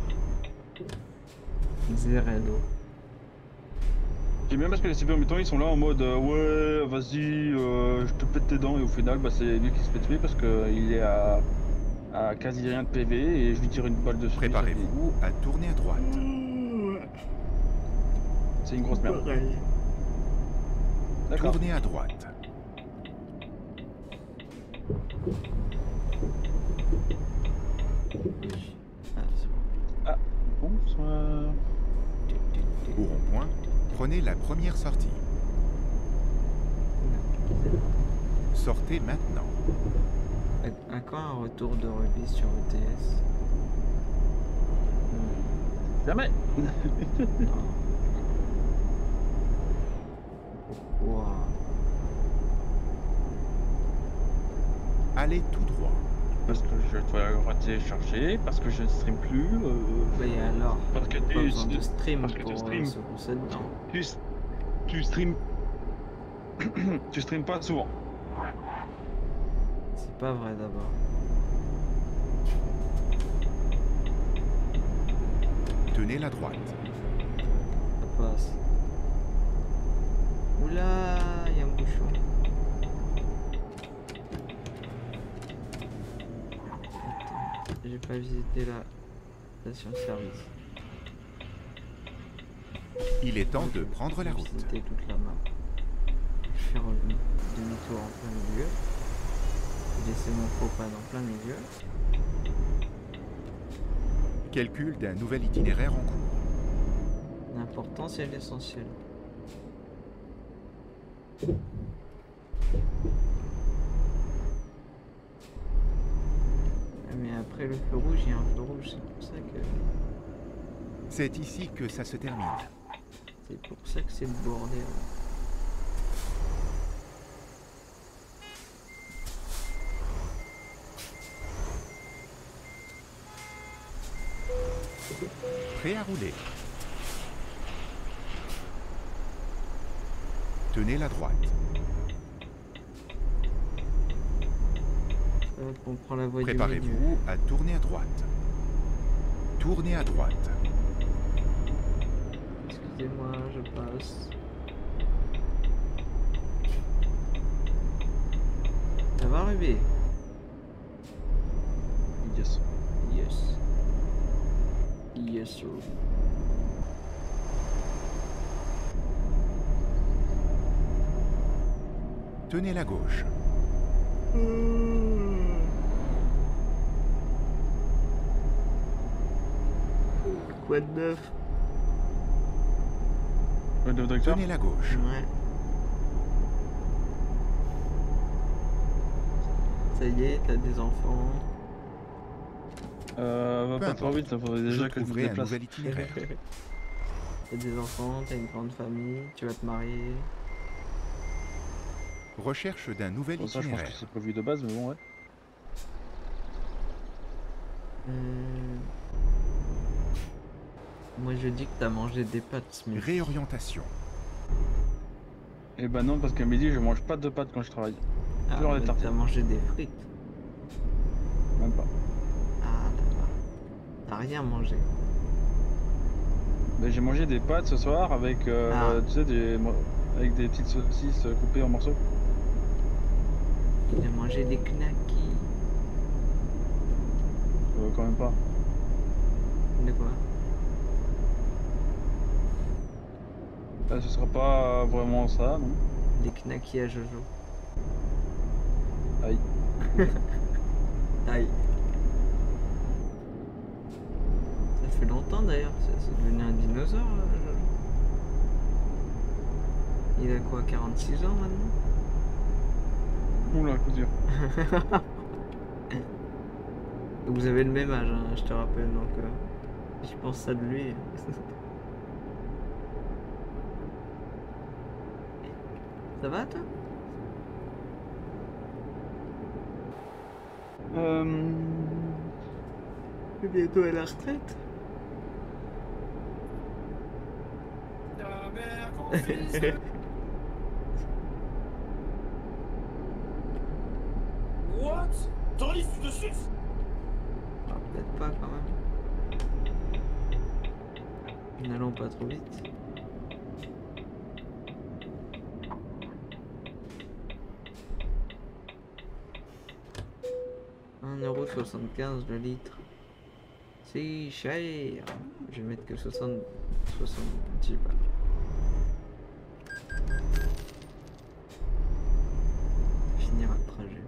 Zer, hello. J'aime bien parce que les super mutants ils sont là en mode euh, ouais vas-y euh, je te pète tes dents et au final bah, c'est lui qui se fait tuer parce qu'il est à, à quasi rien de P V et je lui tire une balle dessus. Préparez-vous à tourner à droite. C'est une grosse merde. D'accord. Tournez à droite. Ah, c'est bon. Bonsoir. Au rond-point, prenez la première sortie. Sortez maintenant. À, à quand un retour de rugby sur E T S? Jamais. Wow. Allez tout droit. Parce que je dois télécharger, parce que je ne stream plus. Euh, Bah et alors? parce que Pas tu, besoin de stream parce que tu pour euh, stream. se lancer dedans. tu, tu stream. tu stream pas souvent. C'est pas vrai d'abord. Tenez la droite. Ça passe. Oula, il y a un bouchon. Attends, j'ai pas visité la station-service. Il est temps de prendre la J'ai route. visité toute la map. Je vais faire un demi-tour en plein milieu. Laisser mon copain en plein milieu. Calcul d'un nouvel itinéraire en cours. L'important c'est l'essentiel. Mais après le feu rouge, il y a un feu rouge, c'est pour ça que C'est ici que ça se termine. c'est pour ça que c'est le bordel. Prêt à rouler. Tenez la droite. Hop, on prend la voie du milieu. Préparez-vous à tourner à droite. Tournez à droite. Excusez-moi, je passe. Ça va arriver. Yes. Yes. Yes, sir. Tenez la gauche. Quoi de neuf? Ouais, de docteur. Tenez la gauche. Ouais. Ça y est, t'as des enfants. Euh, va Peu pas trop importe. vite, ça faudrait Je déjà que je me trouverai un déplace. nouvel itinéraire. T'as des enfants, t'as une grande famille, tu vas te marier. Recherche d'un nouvel Bon, ça, je pense que itinéraire. c'est prévu de base, mais bon, ouais. Euh, Moi je dis que t'as mangé des pâtes ce midi. Réorientation. Et bah non, parce qu'à midi, je mange pas de pâtes quand je travaille. Ah, toujours les mais tartines. t'as mangé des frites. Même pas. Ah d'accord. T'as rien mangé. Ben, j'ai mangé des pâtes ce soir avec, euh, Ah. tu sais, des, avec des petites saucisses coupées en morceaux. Il a mangé des knackis. Euh, quand même pas. De quoi? Là, ce sera pas vraiment ça, non? Des knackis à Jojo. Aïe. Aïe. Ça fait longtemps d'ailleurs, c'est c'est devenu un dinosaure. euh, Jojo. Il a quoi, quarante-six ans maintenant? Oula, coup dur. Vous avez le même âge, hein, je te rappelle, donc euh, je pense ça de lui. Ça va toi? Euh... Tu es bientôt à la retraite? What? T'en lis de suite? Ah, peut-être pas quand même. N'allons pas trop vite. un euro soixante-quinze le litre. C'est cher. Je vais mettre que soixante, soixante, je sais pas. Finir le trajet.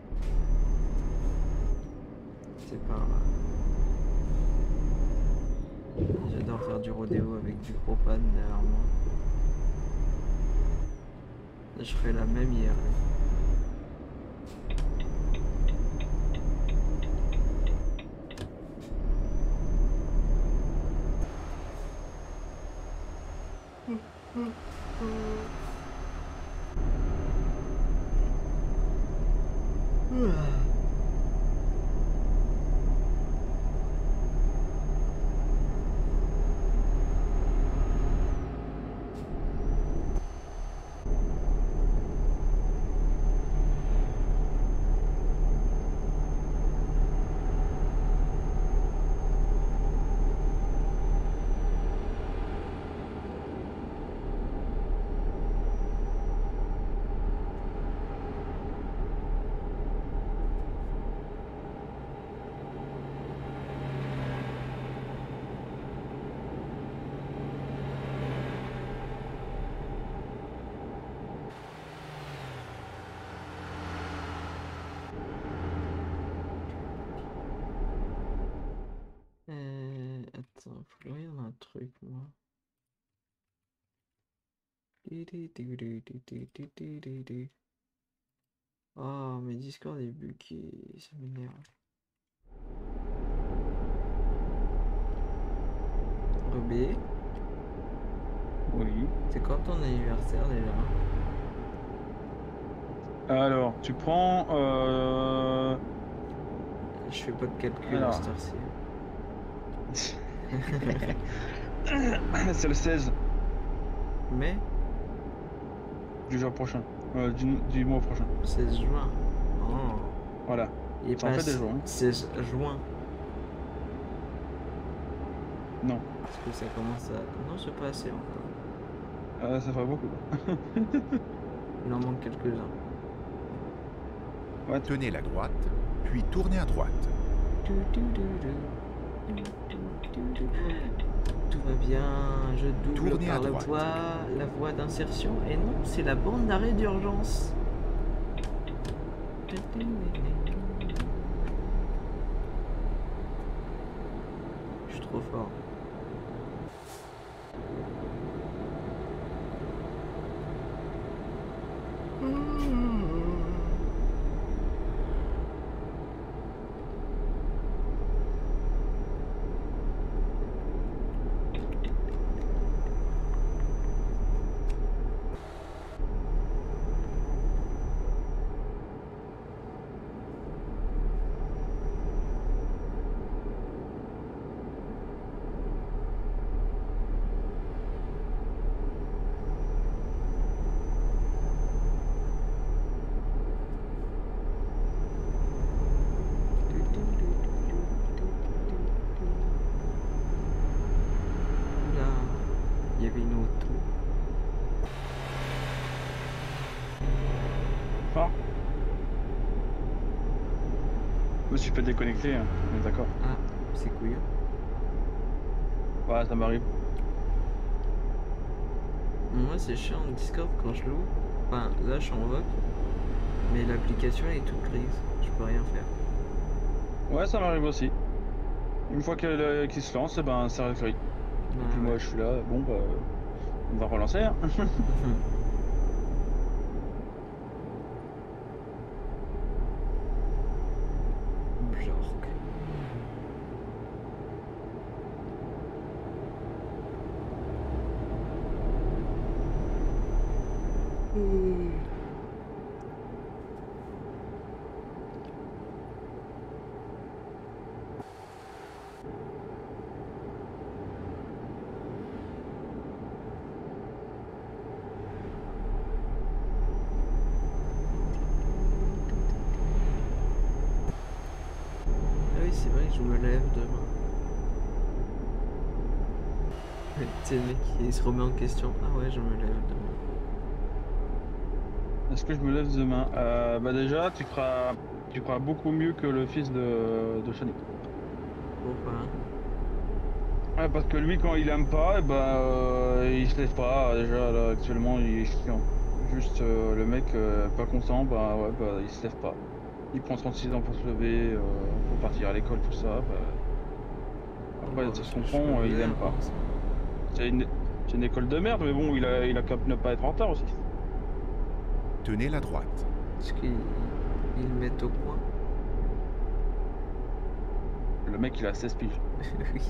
C'est pas grave. J'adore faire du rodéo avec du propane derrière moi. Je ferai la même hier. Euh, attends, faut que je regarde un truc, moi. Oh, mais Discord est bugué, ça m'énerve. Rebé, Oui. c'est quand ton anniversaire déjà? Alors, tu prends... Euh... Je fais pas de calcul à Alors. cette heure-ci. C'est le seize Mais, du jour prochain. Euh, du, du mois prochain. seize juin. Oh, Voilà. il est Ça en pas fait des jours, hein. seize juin. Non. Parce que ça commence à... Non, c'est pas assez encore. Euh, ça fait beaucoup. Il en manque quelques-uns. Ouais. Tenez la droite, puis tournez à droite. Tout va bien, je double Tournez à par la droite. voie, la voie d'insertion. Et non, c'est la bande d'arrêt d'urgence. Je suis trop fort. Ah. Je me suis fait déconnecter, hein. On est d'accord. Ah, c'est couilleux. Ouais, ça m'arrive. Moi, c'est chiant en Discord quand je l'ouvre. Enfin, là, je suis en vote. Mais l'application elle est toute grise. Je peux rien faire. Ouais, ça m'arrive aussi. Une fois qu'elle euh, qu'il se lance, eh ben ça récrit. Bah, Et puis moi ouais. je suis là, bon bah on va relancer hein. Bjork. Hmm. Ah oui, c'est vrai que je me lève demain. C'est le mec qui se remet en question. Ah ouais, je me lève demain. Est-ce que je me lève demain? Euh, bah déjà tu feras tu feras beaucoup mieux que le fils de, de Shani. Pourquoi? Ouais, parce que lui quand il aime pas, eh ben euh, il se lève pas. Déjà là actuellement il est chiant. Juste euh, le mec euh, pas content, bah ouais bah il se lève pas. Il prend trente-six ans pour se lever, euh, pour partir à l'école, tout ça, bah après Bah, ça se je, je comprend, me euh, il faisais aime pas. avant ça. C'est une, c'est une école de merde, mais bon, il a, il a qu'à ne pas être en retard aussi. Tenez la droite. Est-ce qu'ils ils le mettent au coin? Le mec, il a seize piges. Oui.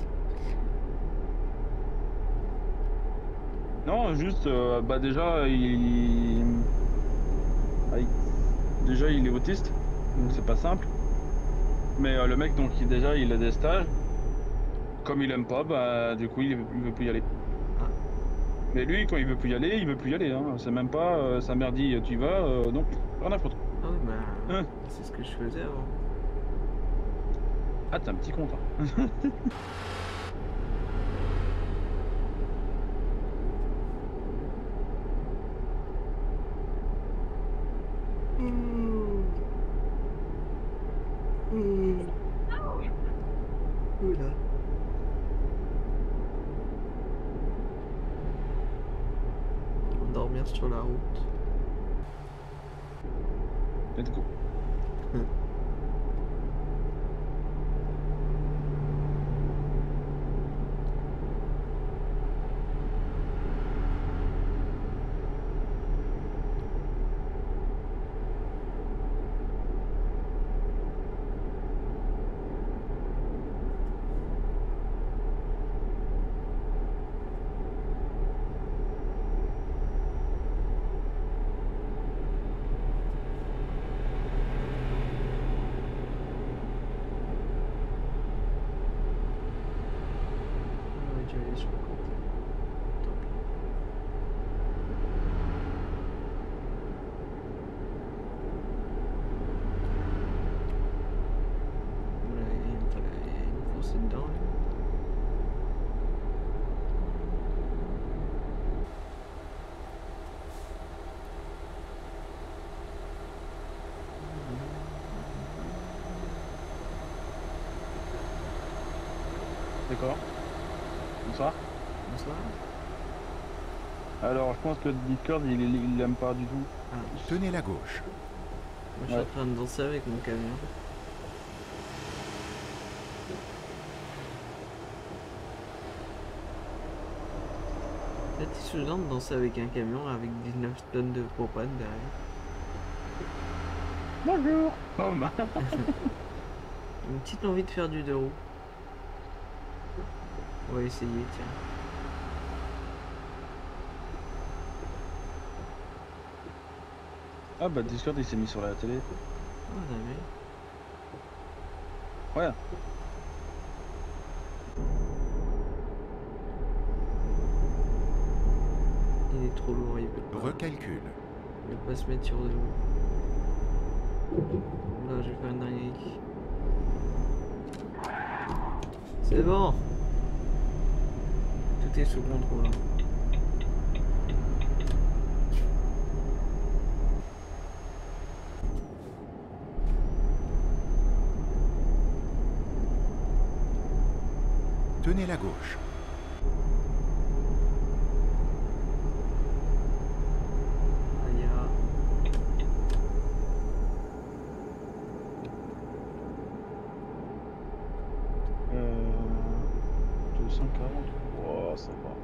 Non, juste, euh, bah déjà, il... ah, il- déjà, il est autiste, donc c'est pas simple. Mais euh, le mec, donc, il, déjà, il a des stages. Comme il aime pas, bah, du coup, il veut, il veut plus y aller. Ah, Mais lui, quand il veut plus y aller, il veut plus y aller. Hein. C'est même pas, euh, sa mère dit, tu y vas, euh, non, rien à foutre. ah oui, bah, Hein. c'est ce que je faisais avant. Ah, t'es un petit con, toi. Oula. Dormir sur la route. Let's go. On aurait dû aller sur le côté. Tant pis. Oula, il y a une, il y a une fossée dedans là. D'accord. Bonsoir. Bonsoir. Alors, je pense que Discord, il, il, il aime pas du tout. Ah, Tenez la gauche. moi je suis Ouais. en train de danser avec mon camion. C'est soudain de danser avec un camion avec dix-neuf tonnes de propane derrière. Bonjour. Oh, bah. Une petite envie de faire du deux roues. On va essayer, tiens. Ah bah Discord, il s'est mis sur la télé. Oh, on a vu. Ouais. Il est trop lourd, il peut pas. Recalcule. Il peut pas se mettre sur deux roues. Là, je vais faire une dinguerie. C'est bon. Tout est sous contrôle. Tenez la gauche. Aïe. ah. Euh... deux cent quarante. Oh, ça va.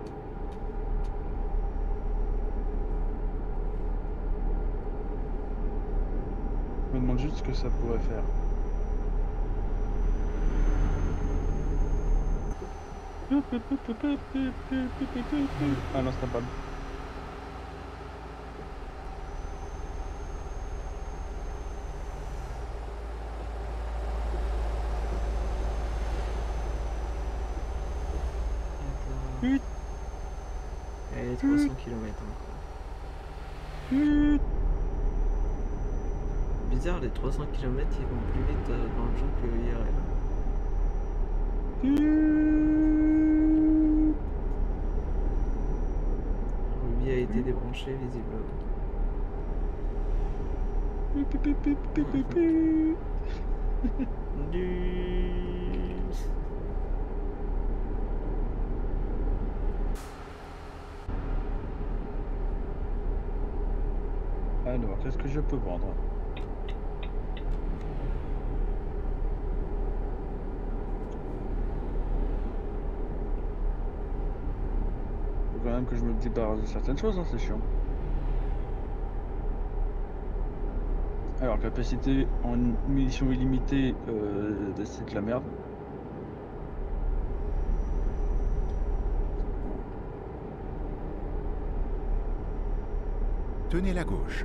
Je me demande juste ce que ça pourrait faire. Ah non, c'est pas bon. Arrête là. Allez, trois cents kilomètres encore. Bizarre, les trois cents kilomètres ils vont plus vite euh, dans le jeu que I R L. Ruby a été débranché visiblement. Du... Alors, qu'est-ce que je peux vendre? Faut quand même que je me débarrasse de certaines choses, hein, c'est chiant. Alors, capacité en munitions illimitées, euh, c'est de la merde. Tenez la gauche.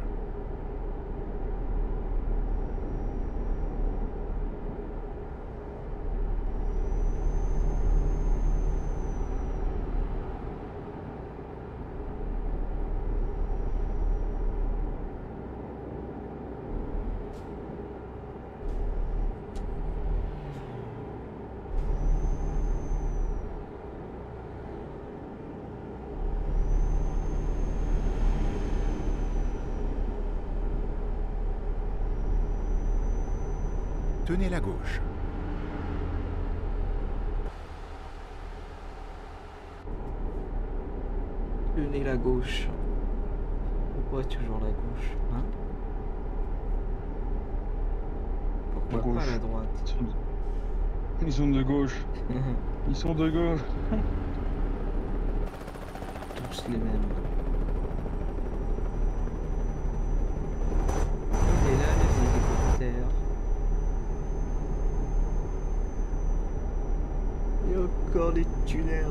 Tenez la gauche. Tenez la gauche. Pourquoi toujours la gauche, hein? Pourquoi La pas gauche. la droite? Ils sont de gauche. Ils sont de gauche. Tous les mêmes. Et là les hélicoptères. Et encore des tunnels.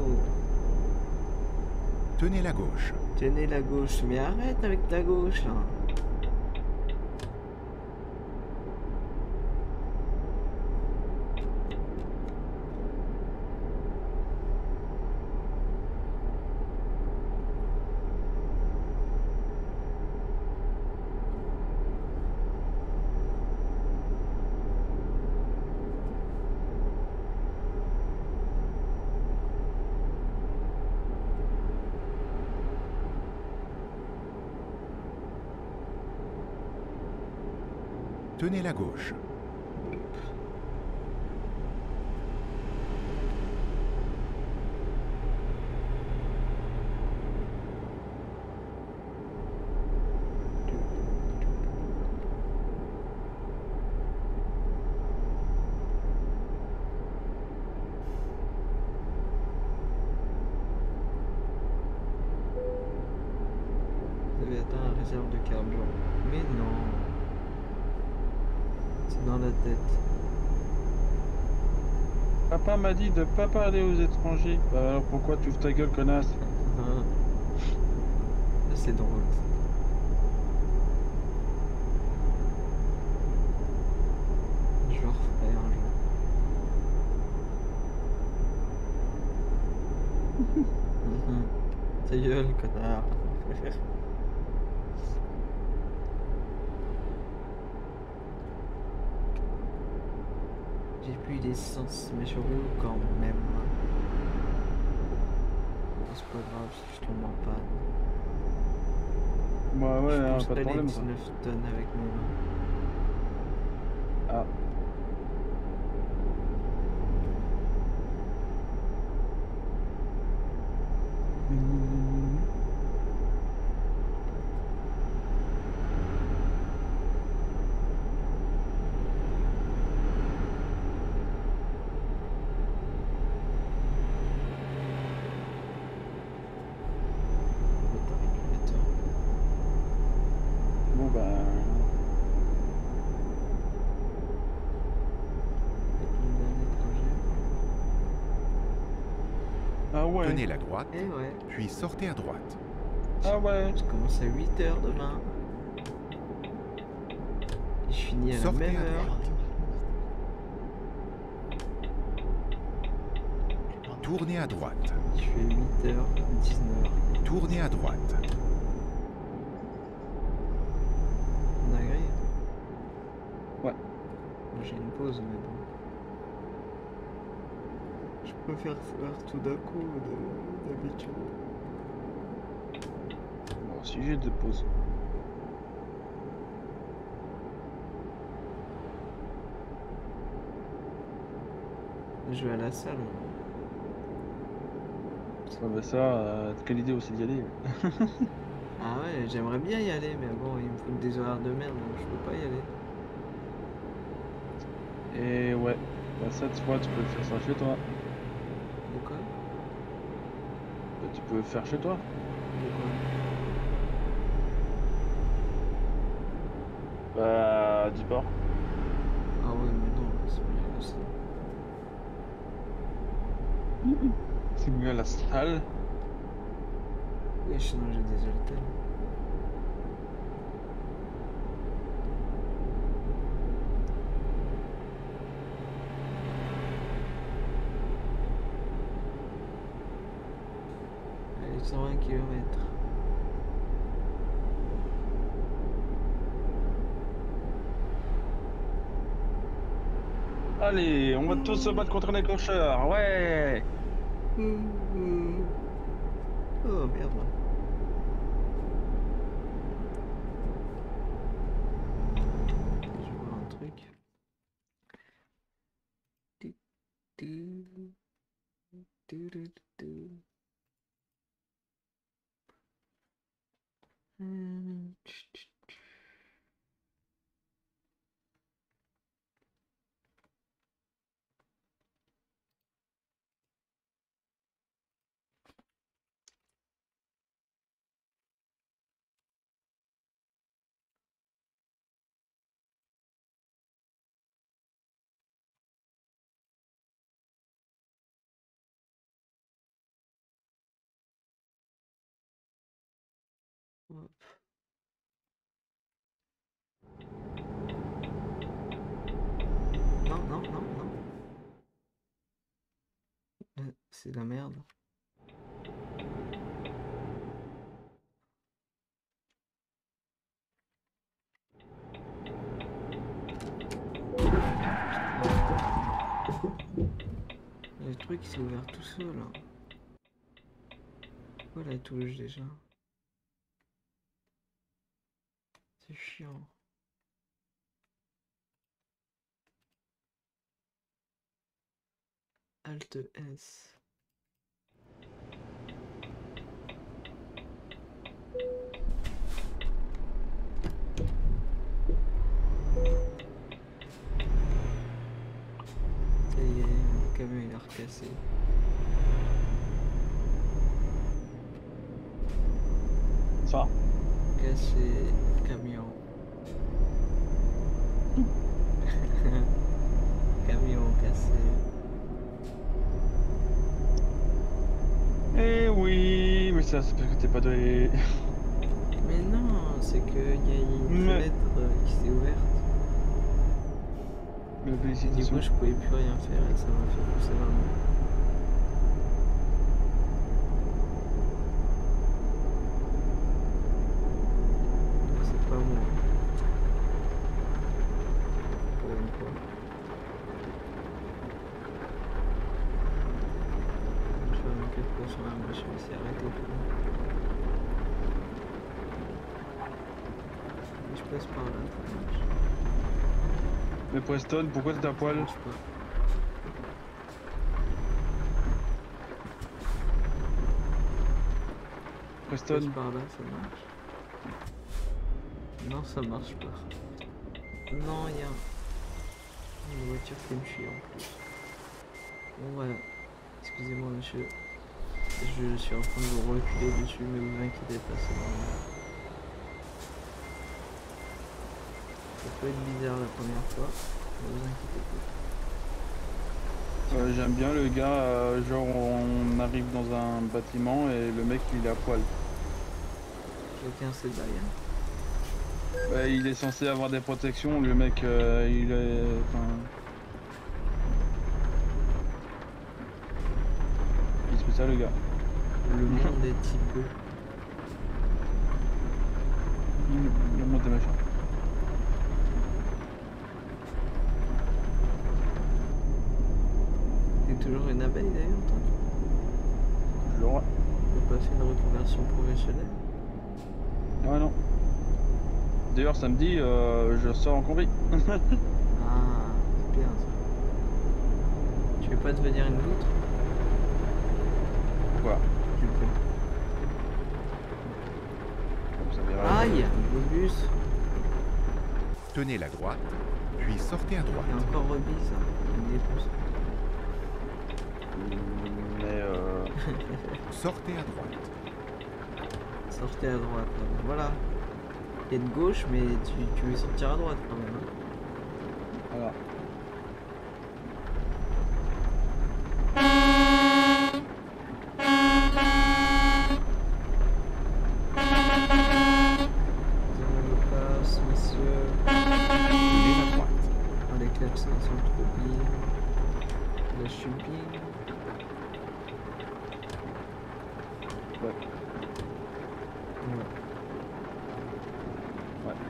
Tenez la gauche. Tenez la gauche, mais arrête avec ta gauche là. Tenez la gauche. Vous avez atteint la réserve de carburant. Mais non. C'est dans la tête. Papa m'a dit de pas parler aux étrangers. Bah alors pourquoi tu ouvres ta gueule, connasse? C'est drôle. Je le referai un jour. Ta gueule, connard. J'ai plus d'essence, mais je roule quand même. C'est pas grave si je tombe en panne. Bah ouais, je hein, pousse pas de pas les problème ça. dix-neuf tonnes avec mes mains. Ah. ouais. Tenez la droite, Eh ouais, puis sortez à droite. Ah ouais. je commence à huit heures demain. Et je finis à la Sortez même à heure. droite. Tournez à droite. Je fais huit heures dix-neuf. Tournez à droite. Dinguerie. Ouais. Moi j'ai une pause, mais bon. Je préfère faire tout d'un coup de- d'habitude. Moi aussi j'ai deux pauses. Je vais à la salle. Ça va ça, euh, quelle idée aussi d'y aller. Ah ouais, j'aimerais bien y aller, mais bon, il me faut des horaires de merde, donc je peux pas y aller. Et ouais, bah ça tu vois, tu peux le faire ça chez toi. De quoi? Bah, tu peux le faire chez toi. De quoi? Bah du sport. Ah ouais, mais non, c'est mieux que ça. C'est mieux à la salle. Oui, sinon j'ai des haltères. Allez, cent vingt kilomètres. Allez, on va tous se battre contre les clocheurs, ouais. Oh merde. Je vais voir un truc. Tu, tu, tu, tu, tu. Hum, tch, tch, tch. Hop. Non, non, non, non. Euh, C'est la merde. Le truc il s'est ouvert tout seul. Pourquoi la touche déjà? C'est chiant. Alt S. Ça y est, le camion il a recassé. Ça. Cassé, camion. Camion cassé. Eh oui, mais ça c'est parce que t'es pas doué. Mais non, c'est que il y a une Mais- fenêtre euh, qui s'est ouverte. Mais Et du coup, félicitations. je pouvais plus rien faire et ça m'a fait pousser la main. Donc c'est pas moi. Pour une fois. Je vais vingt-quatre pour cent là, moi je me suis arrêté tout. Et je passe par là, ça marche. Mais Preston, pourquoi t'es à Ça poil? marche pas. Je passe Preston, par là, ça marche. Non, ça marche pas. Non, il y a une voiture qui me suit en plus. Bon, voilà. Excusez-moi, monsieur. Je suis en train de vous reculer dessus, mais vous inquiétez pas, c'est normal. Ça peut être bizarre la première fois, mais vous inquiétez pas. Euh, J'aime bien le gars, euh, genre on arrive dans un bâtiment et le mec il est à poil. Chacun ses bails. Hein. Bah, il est censé avoir des protections, le mec euh, il est. Enfin. Il se fait ça le gars. Le monde est petit peu. Il il monte des machins. T'es toujours une abeille d'ailleurs, toi? Toujours. T'as pas fait une reconversion professionnelle? Ah non. D'ailleurs samedi euh, je sors en combi. Ah, c'est bien ça. Tu veux pas devenir une loutre? Quoi? Tu peux. Comme ça verra. Aïe, le bus. Tenez la droite, puis sortez à droite. Il y a encore Roby ça. Il me dépousse. Mais euh. Sortez à droite. Sortez à droite. là. Voilà. T'es de gauche, mais tu, tu veux sortir à droite quand même. hein. Voilà. Je passe, monsieur. Tenez la droite. Oh, les klaxons sont trop bien. Là, je suis bien. Ouais. Ouais. Ouais. Ouais.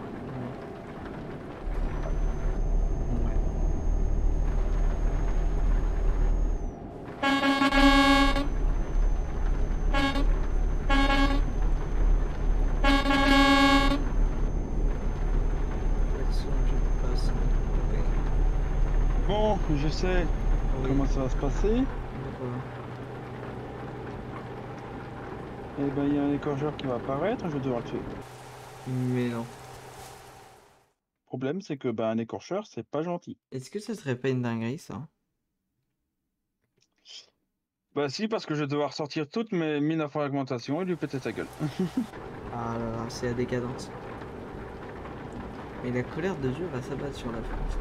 Klaxon, je passe. Ouais. Bon, je sais Oui. comment ça va se passer. Pourquoi? Et ben il y a un écorcheur qui va apparaître, je vais devoir le tuer. Mais non. Le problème c'est que ben un écorcheur c'est pas gentil. Est-ce que ça serait pas une dinguerie ça? Bah si parce que je vais devoir sortir toutes mes mines à fragmentation et lui péter sa gueule. Ah là là, c'est la décadence. Mais la colère de Dieu va s'abattre sur la France.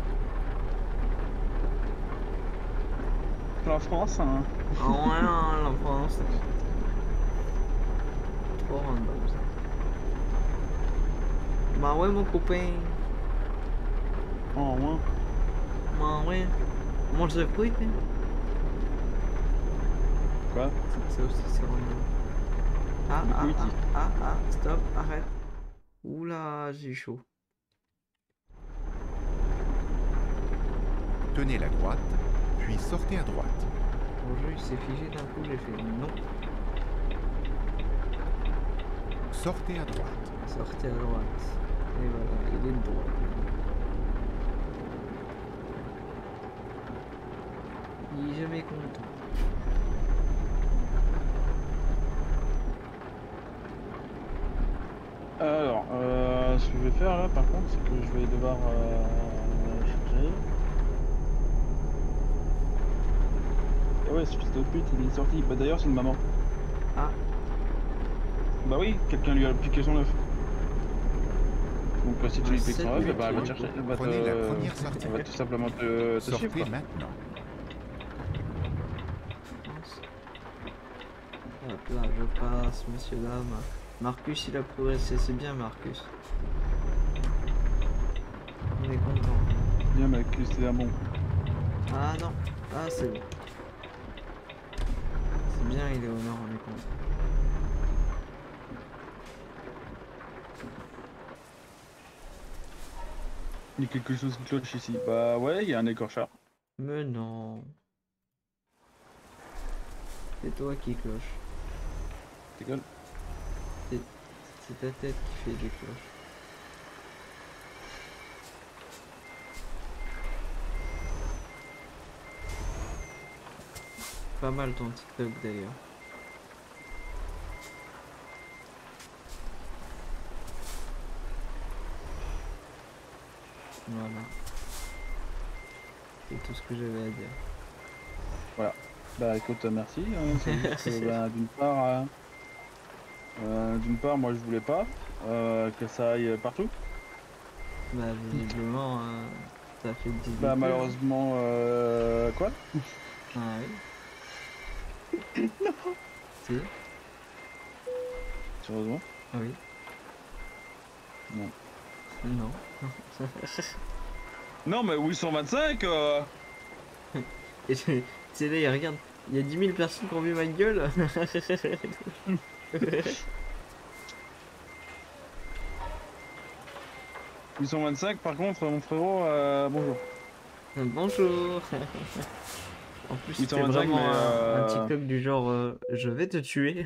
La France, hein. Ah ouais, hein, la France. Trop random ça. Bah ouais mon copain. Oh ouais. Bah ouais. Mange le fruit, hein. Quoi? Ça aussi c'est random. Ah, ah, Oui, ah, dis. ah, ah, stop, arrête. Oula, j'ai chaud. Tenez la droite, puis sortez à droite. Mon jeu il s'est figé d'un coup, j'ai fait non. Sortez à droite. Sortez à droite. Et voilà, il est de droite. Il est jamais content. Alors, euh, ce que je vais faire là par contre, c'est que je vais devoir euh, charger. Ah ouais, ce fils de pute, il est sorti. Bah d'ailleurs, c'est une maman. Ah, Bah oui, quelqu'un lui a piqué son œuf. Donc euh, si tu lui Ouais, piques c'est son œuf, lui bah, elle va te qui- chercher. Elle va, te, Prenez la première sortie. elle va tout simplement te, te suivre. Sortez Quoi. maintenant. mince. Hop là, je passe, messieurs, dames. Marcus, il a progressé, c'est bien, Marcus. On est content. Bien mec, c'est un bon. Ah non, ah c'est bon. C'est bien, il est au nord, on est content. Il y a quelque chose qui cloche ici. Bah ouais, il y a un écorcheur. Mais non. C'est toi qui cloche. Ta gueule. C'est ta tête qui fait des cloches. Pas mal ton TikTok d'ailleurs. Voilà. C'est tout ce que j'avais à dire. Bah écoute, euh, merci. Hein, c'est juste que, bah, d'une part, euh, euh, d'une part, moi je voulais pas euh, que ça aille partout. Bah visiblement, euh, Ça fait dix-huit Bah heures. malheureusement, euh... quoi? Ah oui. Si. Sérieusement? Ah oui. Non. Non. Non mais huit cent vingt-cinq euh... Et tu sais là, regarde, il y a dix mille personnes qui ont vu ma gueule. huit cent vingt-cinq par contre mon frérot, euh... bonjour. Bonjour. En plus, c'était huit cent vingt-cinq mais vraiment un, un euh... TikTok du genre euh, je vais te tuer.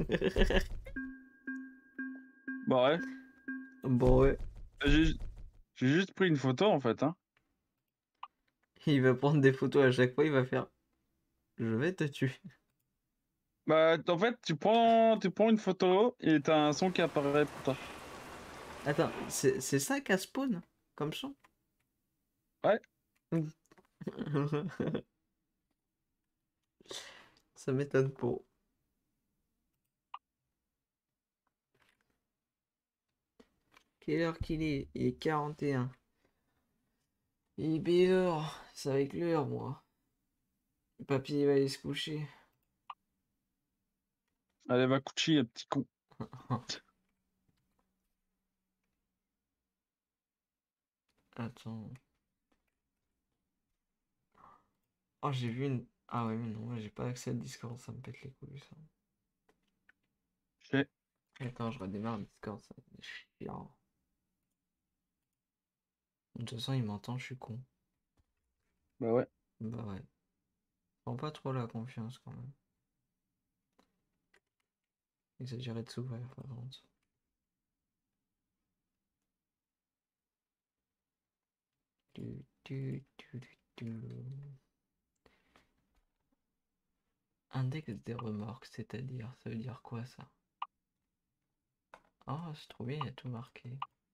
Bah ouais. Bon ouais. J'ai j'ai juste pris une photo en fait hein. Il va prendre des photos à chaque fois, il va faire je vais te tuer. Bah en fait tu prends tu prends une photo et t'as un son qui apparaît pour toi. Attends, c'est c'est ça qu'à spawn comme son? Ouais. Ça m'étonne pas. Quelle heure qu'il est? Il est quarante et un. Il est bizarre. C'est avec l'heure, moi. Le papy il va aller se coucher. Allez va coucher un petit con. Attends. Oh, j'ai vu une. Ah ouais, mais non, moi, j'ai pas accès à Discord, ça me pète les couilles, ça. J'ai- Attends, je redémarre Discord, ça va être chiant. De toute façon, il m'entend, je suis con. Bah ouais. Bah ouais. Prends pas trop la confiance quand même. Exagéré de s'ouvrir, par contre. Tu, tu, tu, tu, tu. Index des remorques, c'est-à-dire, ça veut dire quoi ça? Ah, c'est trop bien, il y a tout marqué.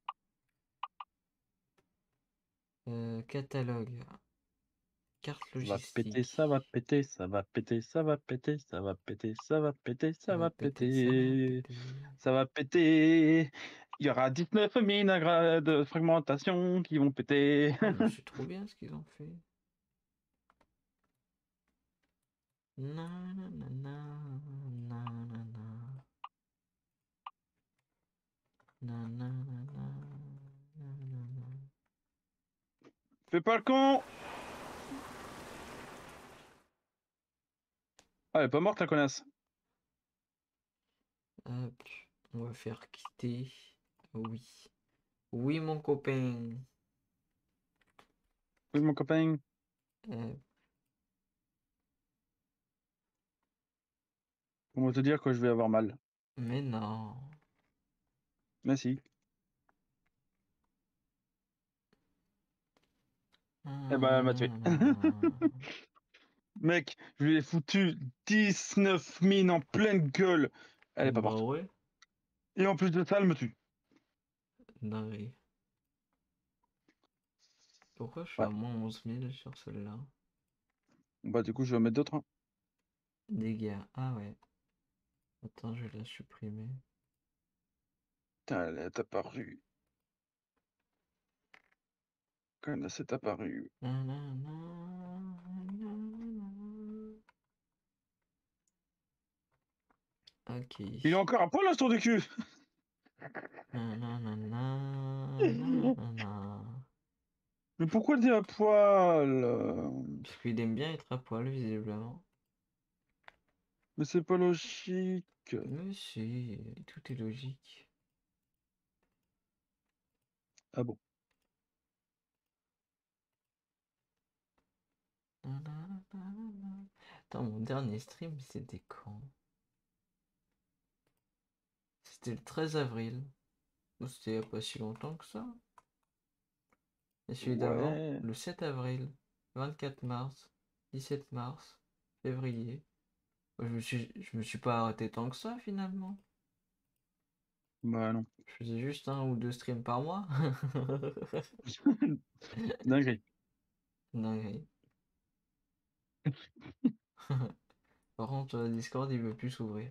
Euh, catalogue. Carte Ça va péter, logistique. ça va péter, ça va péter, ça va péter, ça va péter, ça va péter, Ça ça va va péter, ça va péter, péter. ça va péter. Il y aura dix-neuf mines à gra- de fragmentation qui vont péter. Oh, mais c'est trop bien ce qu'ils ont fait. Na, na, na, na, na, na, na. Na, na, na, na, na, na, na. Fais pas le con! Ah, elle est pas morte la connasse. Hop, on va faire quitter. Oui. Oui, mon copain. Oui, mon copain. Euh, On va te dire que je vais avoir mal. mais non. Merci. Eh ben, elle m'a tué. Ah, Mec, je lui ai foutu dix-neuf mines en pleine gueule. Elle est pas bah morte. ouais. Et en plus de ça, elle me tue. Dingue. Pourquoi je suis Ouais. à moins onze mille sur celle-là? Bah, du coup, je vais en mettre d'autres. Hein. Dégâts. Ah ouais. Attends, je vais la supprimer. Putain, elle est apparue. Connasse est apparue. Nanana, nanana. Ok. Il est encore à poil, l'instant du cul! Nanana, nanana. Mais pourquoi t'es à poil? euh Parce qu'il aime bien être à poil, visiblement. Mais c'est pas logique. Mais si, tout est logique. Ah bon? Nanana, nanana. Attends, mon dernier stream, c'était quand? C'était le treize avril. Bon, c'était il n'y a pas si longtemps que ça. Et celui d'avant, Ouais. le sept avril, vingt-quatre mars, dix-sept mars, février. Moi, Je me suis, je me suis pas arrêté tant que ça finalement. Bah non. Je faisais juste un ou deux streams par mois. Dinguerie. Dinguerie. Par contre, euh, Discord il veut plus s'ouvrir.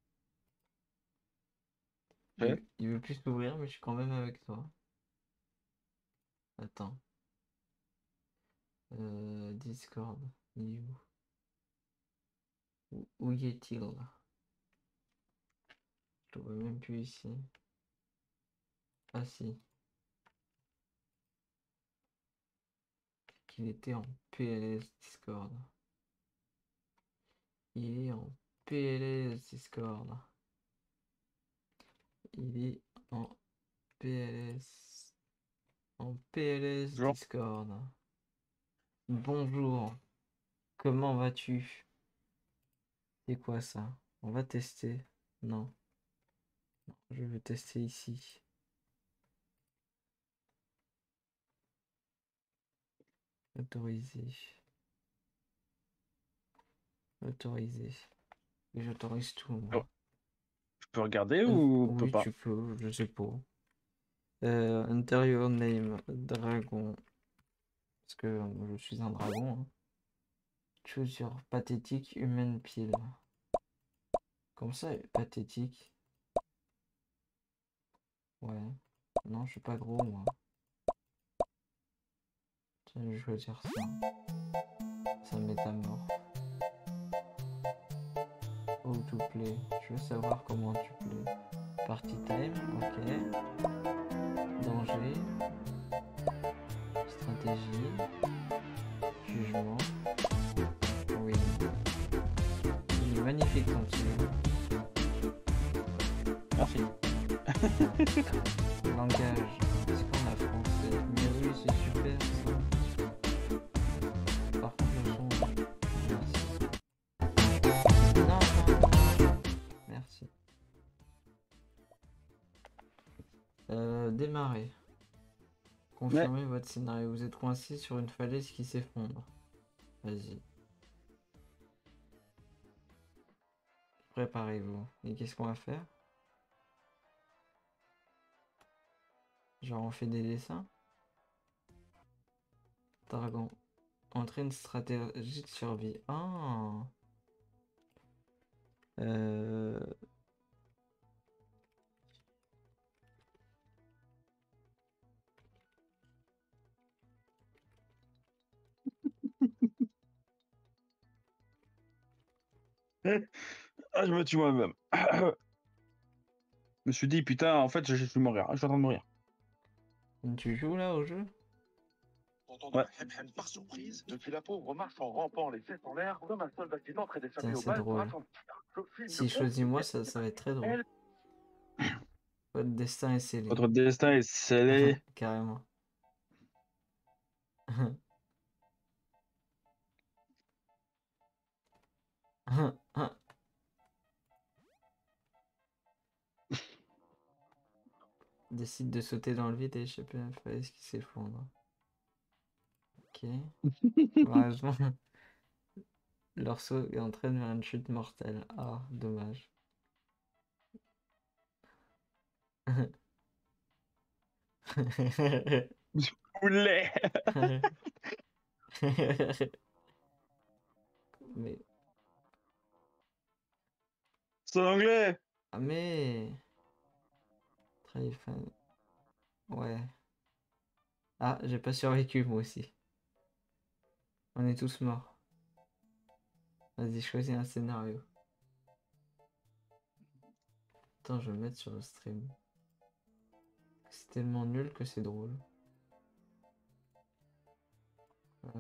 Fait. Il, il veut plus s'ouvrir, mais je suis quand même avec toi. Attends. Euh, Discord, il est où? Où, où y est-il? Je le vois même plus ici. Ah si, qu'il était en P L S Discord. Il est en P L S Discord. Il est en P L S. En P L S Bonjour. Discord. Bonjour. Comment vas-tu? C'est quoi ça? On va tester. Non. Non, je vais tester ici. Autoriser. Autoriser. Et j'autorise tout, moi. Oh. Je peux regarder Euh, ou oui, peut pas? tu peux, je sais pas. Euh, interior name, dragon. Parce que euh, je suis un dragon. Hein. Choose your pathétique human pile. Comme ça, pathétique. Ouais. Non, je suis pas gros, moi. Tiens, je vais choisir ça. Ça métamorphe. How to play. Je veux savoir comment tu play. Party time, ok. Danger. Stratégie. Jugement. Oui. Il est magnifique ton petit. Merci. Langage. Est-ce qu'on a français? Mais oui, c'est super ça. Par contre, le son. Merci. Non, non, non. Merci. Euh, démarrer. Confirmez votre scénario. Vous êtes coincé sur une falaise qui s'effondre. Vas-y. Préparez-vous. Et qu'est-ce qu'on va faire? Genre on fait des dessins? Dragon. Entrer une stratégie de survie. Ah. Euh... Ah, je me tue moi-même. Je me suis dit, putain, en fait, je, je suis mourir. Je suis en train de mourir. Tu joues là au jeu? Ouais. Par surprise, depuis la pauvre marche en rampant les fesses en l'air, comme un soldat qui n'entrait d'échapper Tiens, au c'est bal drôle. Atlantique. Si je choisis moi, ça, ça va être très drôle. Votre destin est scellé. Votre destin est scellé. Carrément. Décide de sauter dans le vide et échapper à la falaise qui s'effondre. Ok. Malheureusement, leur saut entraîne vers une chute mortelle. Ah, dommage. Poulet. Mais. C'est en anglais. Ah, mais. Très fan. Ouais. Ah, j'ai pas survécu moi aussi. On est tous morts. Vas-y, choisis un scénario. Attends, je vais le mettre sur le stream. C'est tellement nul que c'est drôle. Hop.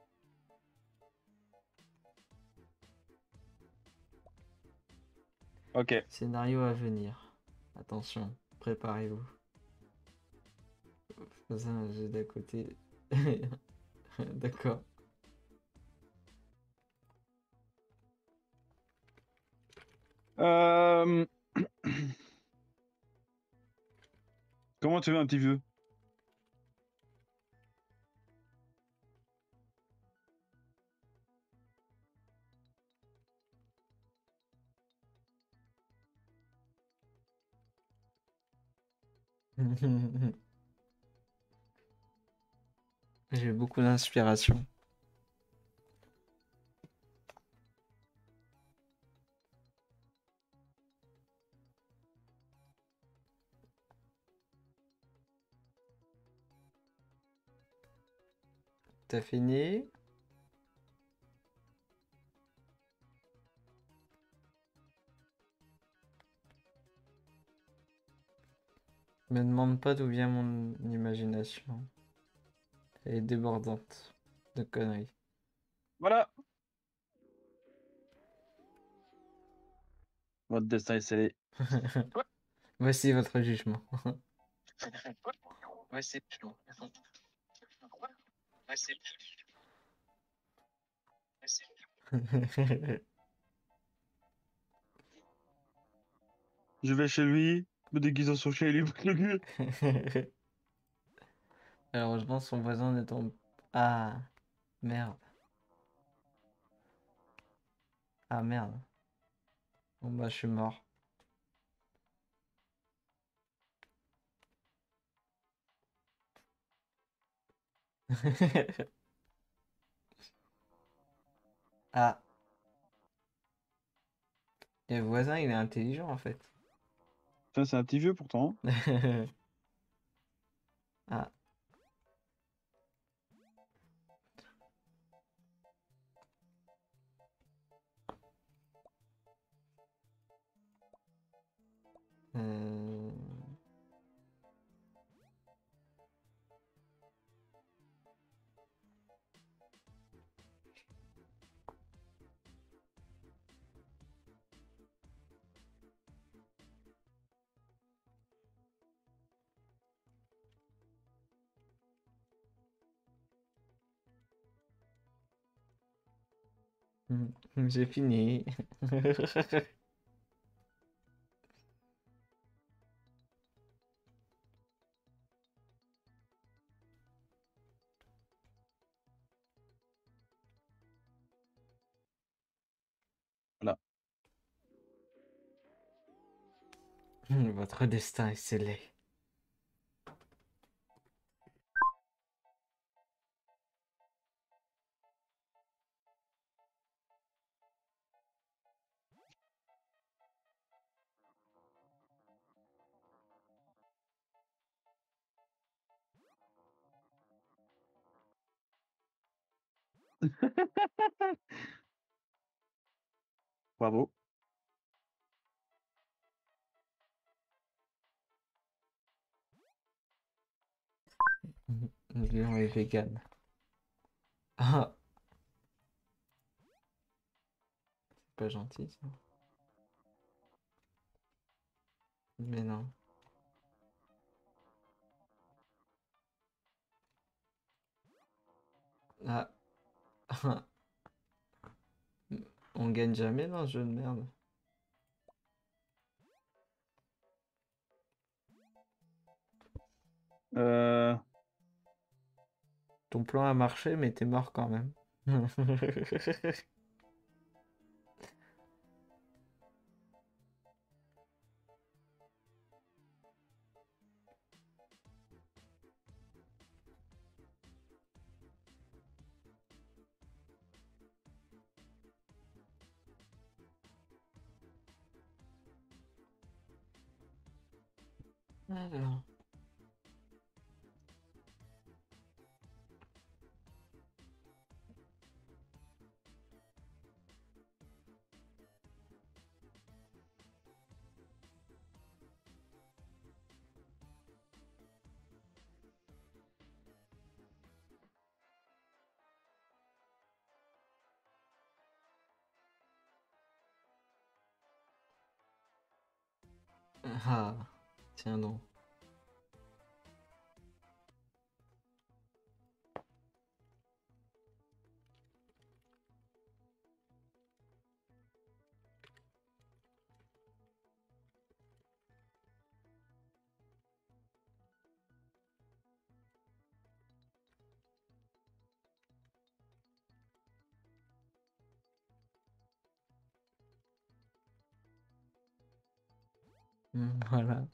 Ok. Scénario à venir. Attention, préparez-vous. Faisons un jeu d'à côté. D'accord. Euh... Comment tu veux un petit vieux? J'ai eu beaucoup d'inspiration. T'as fini? Me demande pas d'où vient mon imagination. Elle est débordante de conneries. Voilà. Votre destin est scellé. Voici votre jugement. Ouais, c'est bon. Ouais, c'est Je vais chez lui, me déguise en son chien et lui boucle le cul. Malheureusement, son voisin ne tombe. Ah, merde. Ah, merde. Bon, bah, je suis mort. Ah. Et le voisin, il est intelligent en fait. Putain, c'est un petit vieux pourtant. Ah. Euh... J'ai fini. Voilà. Votre destin est scellé. Bravo. Le lion est vegan. Ah, c'est pas gentil ça. Mais non. Ah. On gagne jamais dans ce jeu de merde. Euh... Ton plan a marché, mais t'es mort quand même. Alors. Ah, tiens donc. Voilà.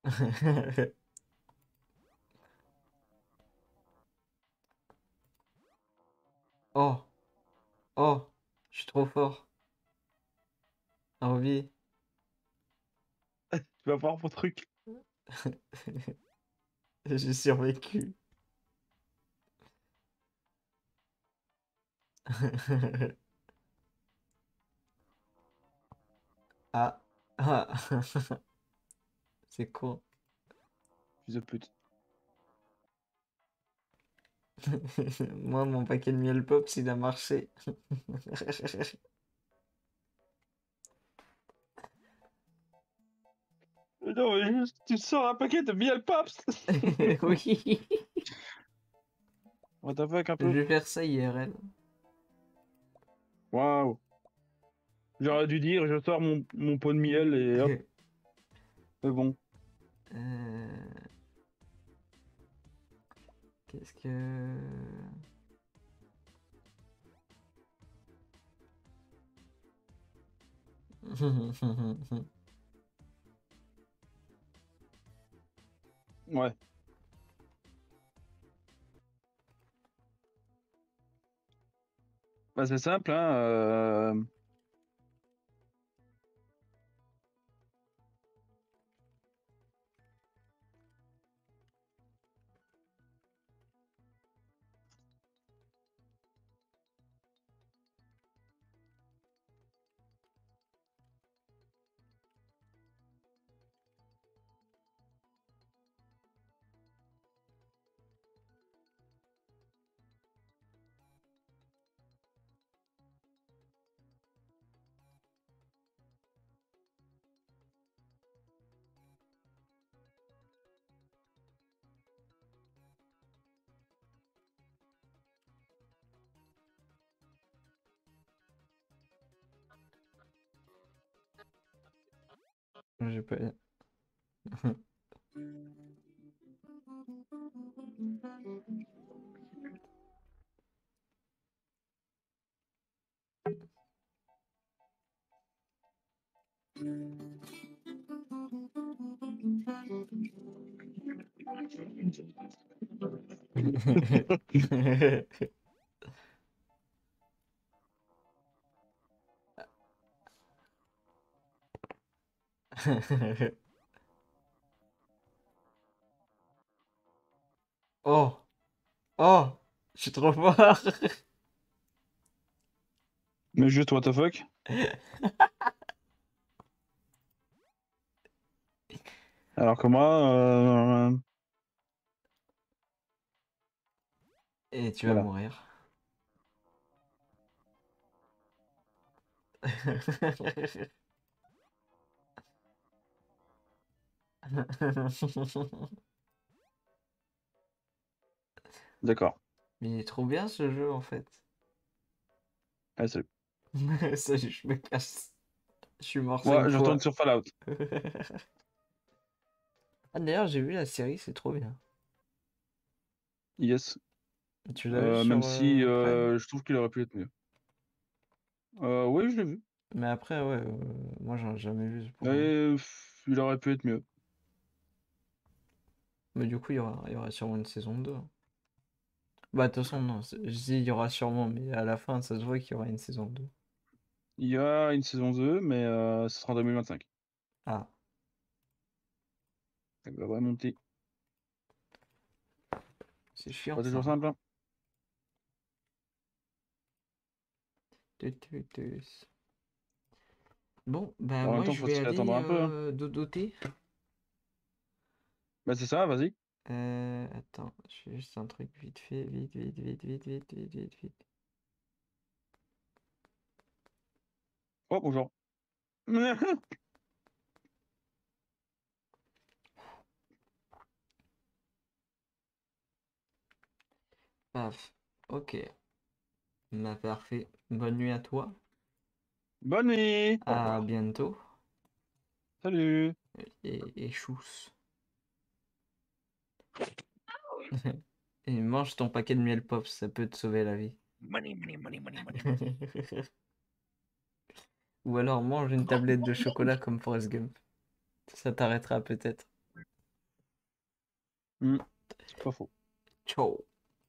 Oh, oh, je suis trop fort. Envie. Tu vas voir mon truc. J'ai survécu. Ah, ah. C'est con. Fils de pute. Moi, mon paquet de miel pops, il a marché. Non, mais juste, tu sors un paquet de miel pops. Oui. What the fuck un Je peu. vais faire ça I R L. Waouh. J'aurais dû dire, je sors mon, mon pot de miel et hop. Mais bon. Euh, Qu'est-ce que... Ouais. Bah c'est simple, hein. euh, J'ai pas... Oh, oh, je suis trop fort. Mais juste what the fuck. Alors que moi, euh, Et tu vas voilà. mourir. D'accord. Mais il est trop bien ce jeu en fait. Allez, salut. Ça, je me casse. Je suis mort Moi, cinq je retourne fois. sur Fallout. Ah d'ailleurs, j'ai vu la série, c'est trop bien. Yes. Tu l'as vu Euh, sur même si euh, Prime? euh, je trouve qu'il aurait pu être mieux. Euh, oui, je l'ai vu. Mais après, ouais, euh, moi j'en ai jamais vu c'est pour... Et, pff, il aurait pu être mieux. Mais du coup, il y aura, il y aura sûrement une saison deux. Bah, de toute façon, non, c'est- je dis il y aura sûrement, mais à la fin, ça se voit qu'il y aura une saison deux. Il y a une saison deux, mais euh, ce sera en deux mille vingt-cinq. Ah, Eh ben, ouais, mon petit. c'est chiant Pas ça. toujours simple, hein. Tut, tut, tut. Bon, bah En même moi temps, je faut vais s'y attendre aller un peu, hein. euh, dodoter. Bah, c'est ça, vas-y. Euh, attends, je fais juste un truc vite fait, vite, vite, vite, vite, vite, vite, vite, vite. Oh, bonjour. Paf, ok. Bah parfait. Bonne nuit à toi. Bonne nuit. Au À revoir. bientôt. Salut. Et, et chousse. Et mange ton paquet de miel pop, ça peut te sauver la vie. Money, money, money, money, money. Ou alors mange une tablette de chocolat comme Forrest Gump. Ça t'arrêtera peut-être. Hmm, c'est pas faux. Ciao.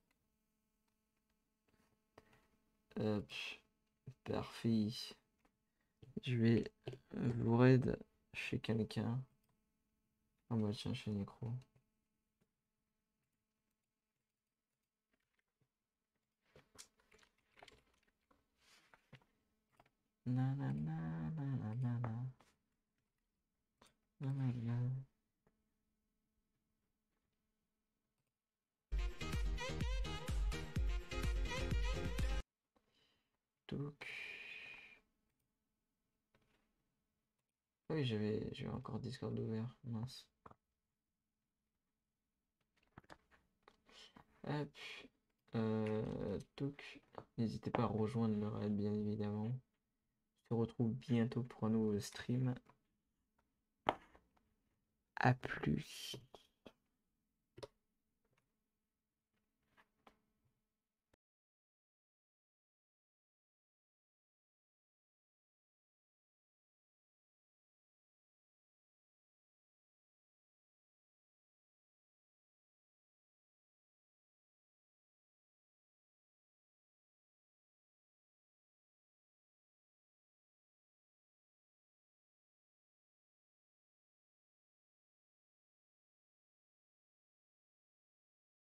Hop. Parfait. Je vais vous raid chez quelqu'un. Ah bah tiens, chez Necro. Nanana, nanana. Nanana. Donc. Ah oui, j'avais j'avais encore Discord ouvert, mince. Hop. Euh, donc, n'hésitez pas à rejoindre le raid, bien évidemment. On se retrouve bientôt pour un nouveau stream. A plus.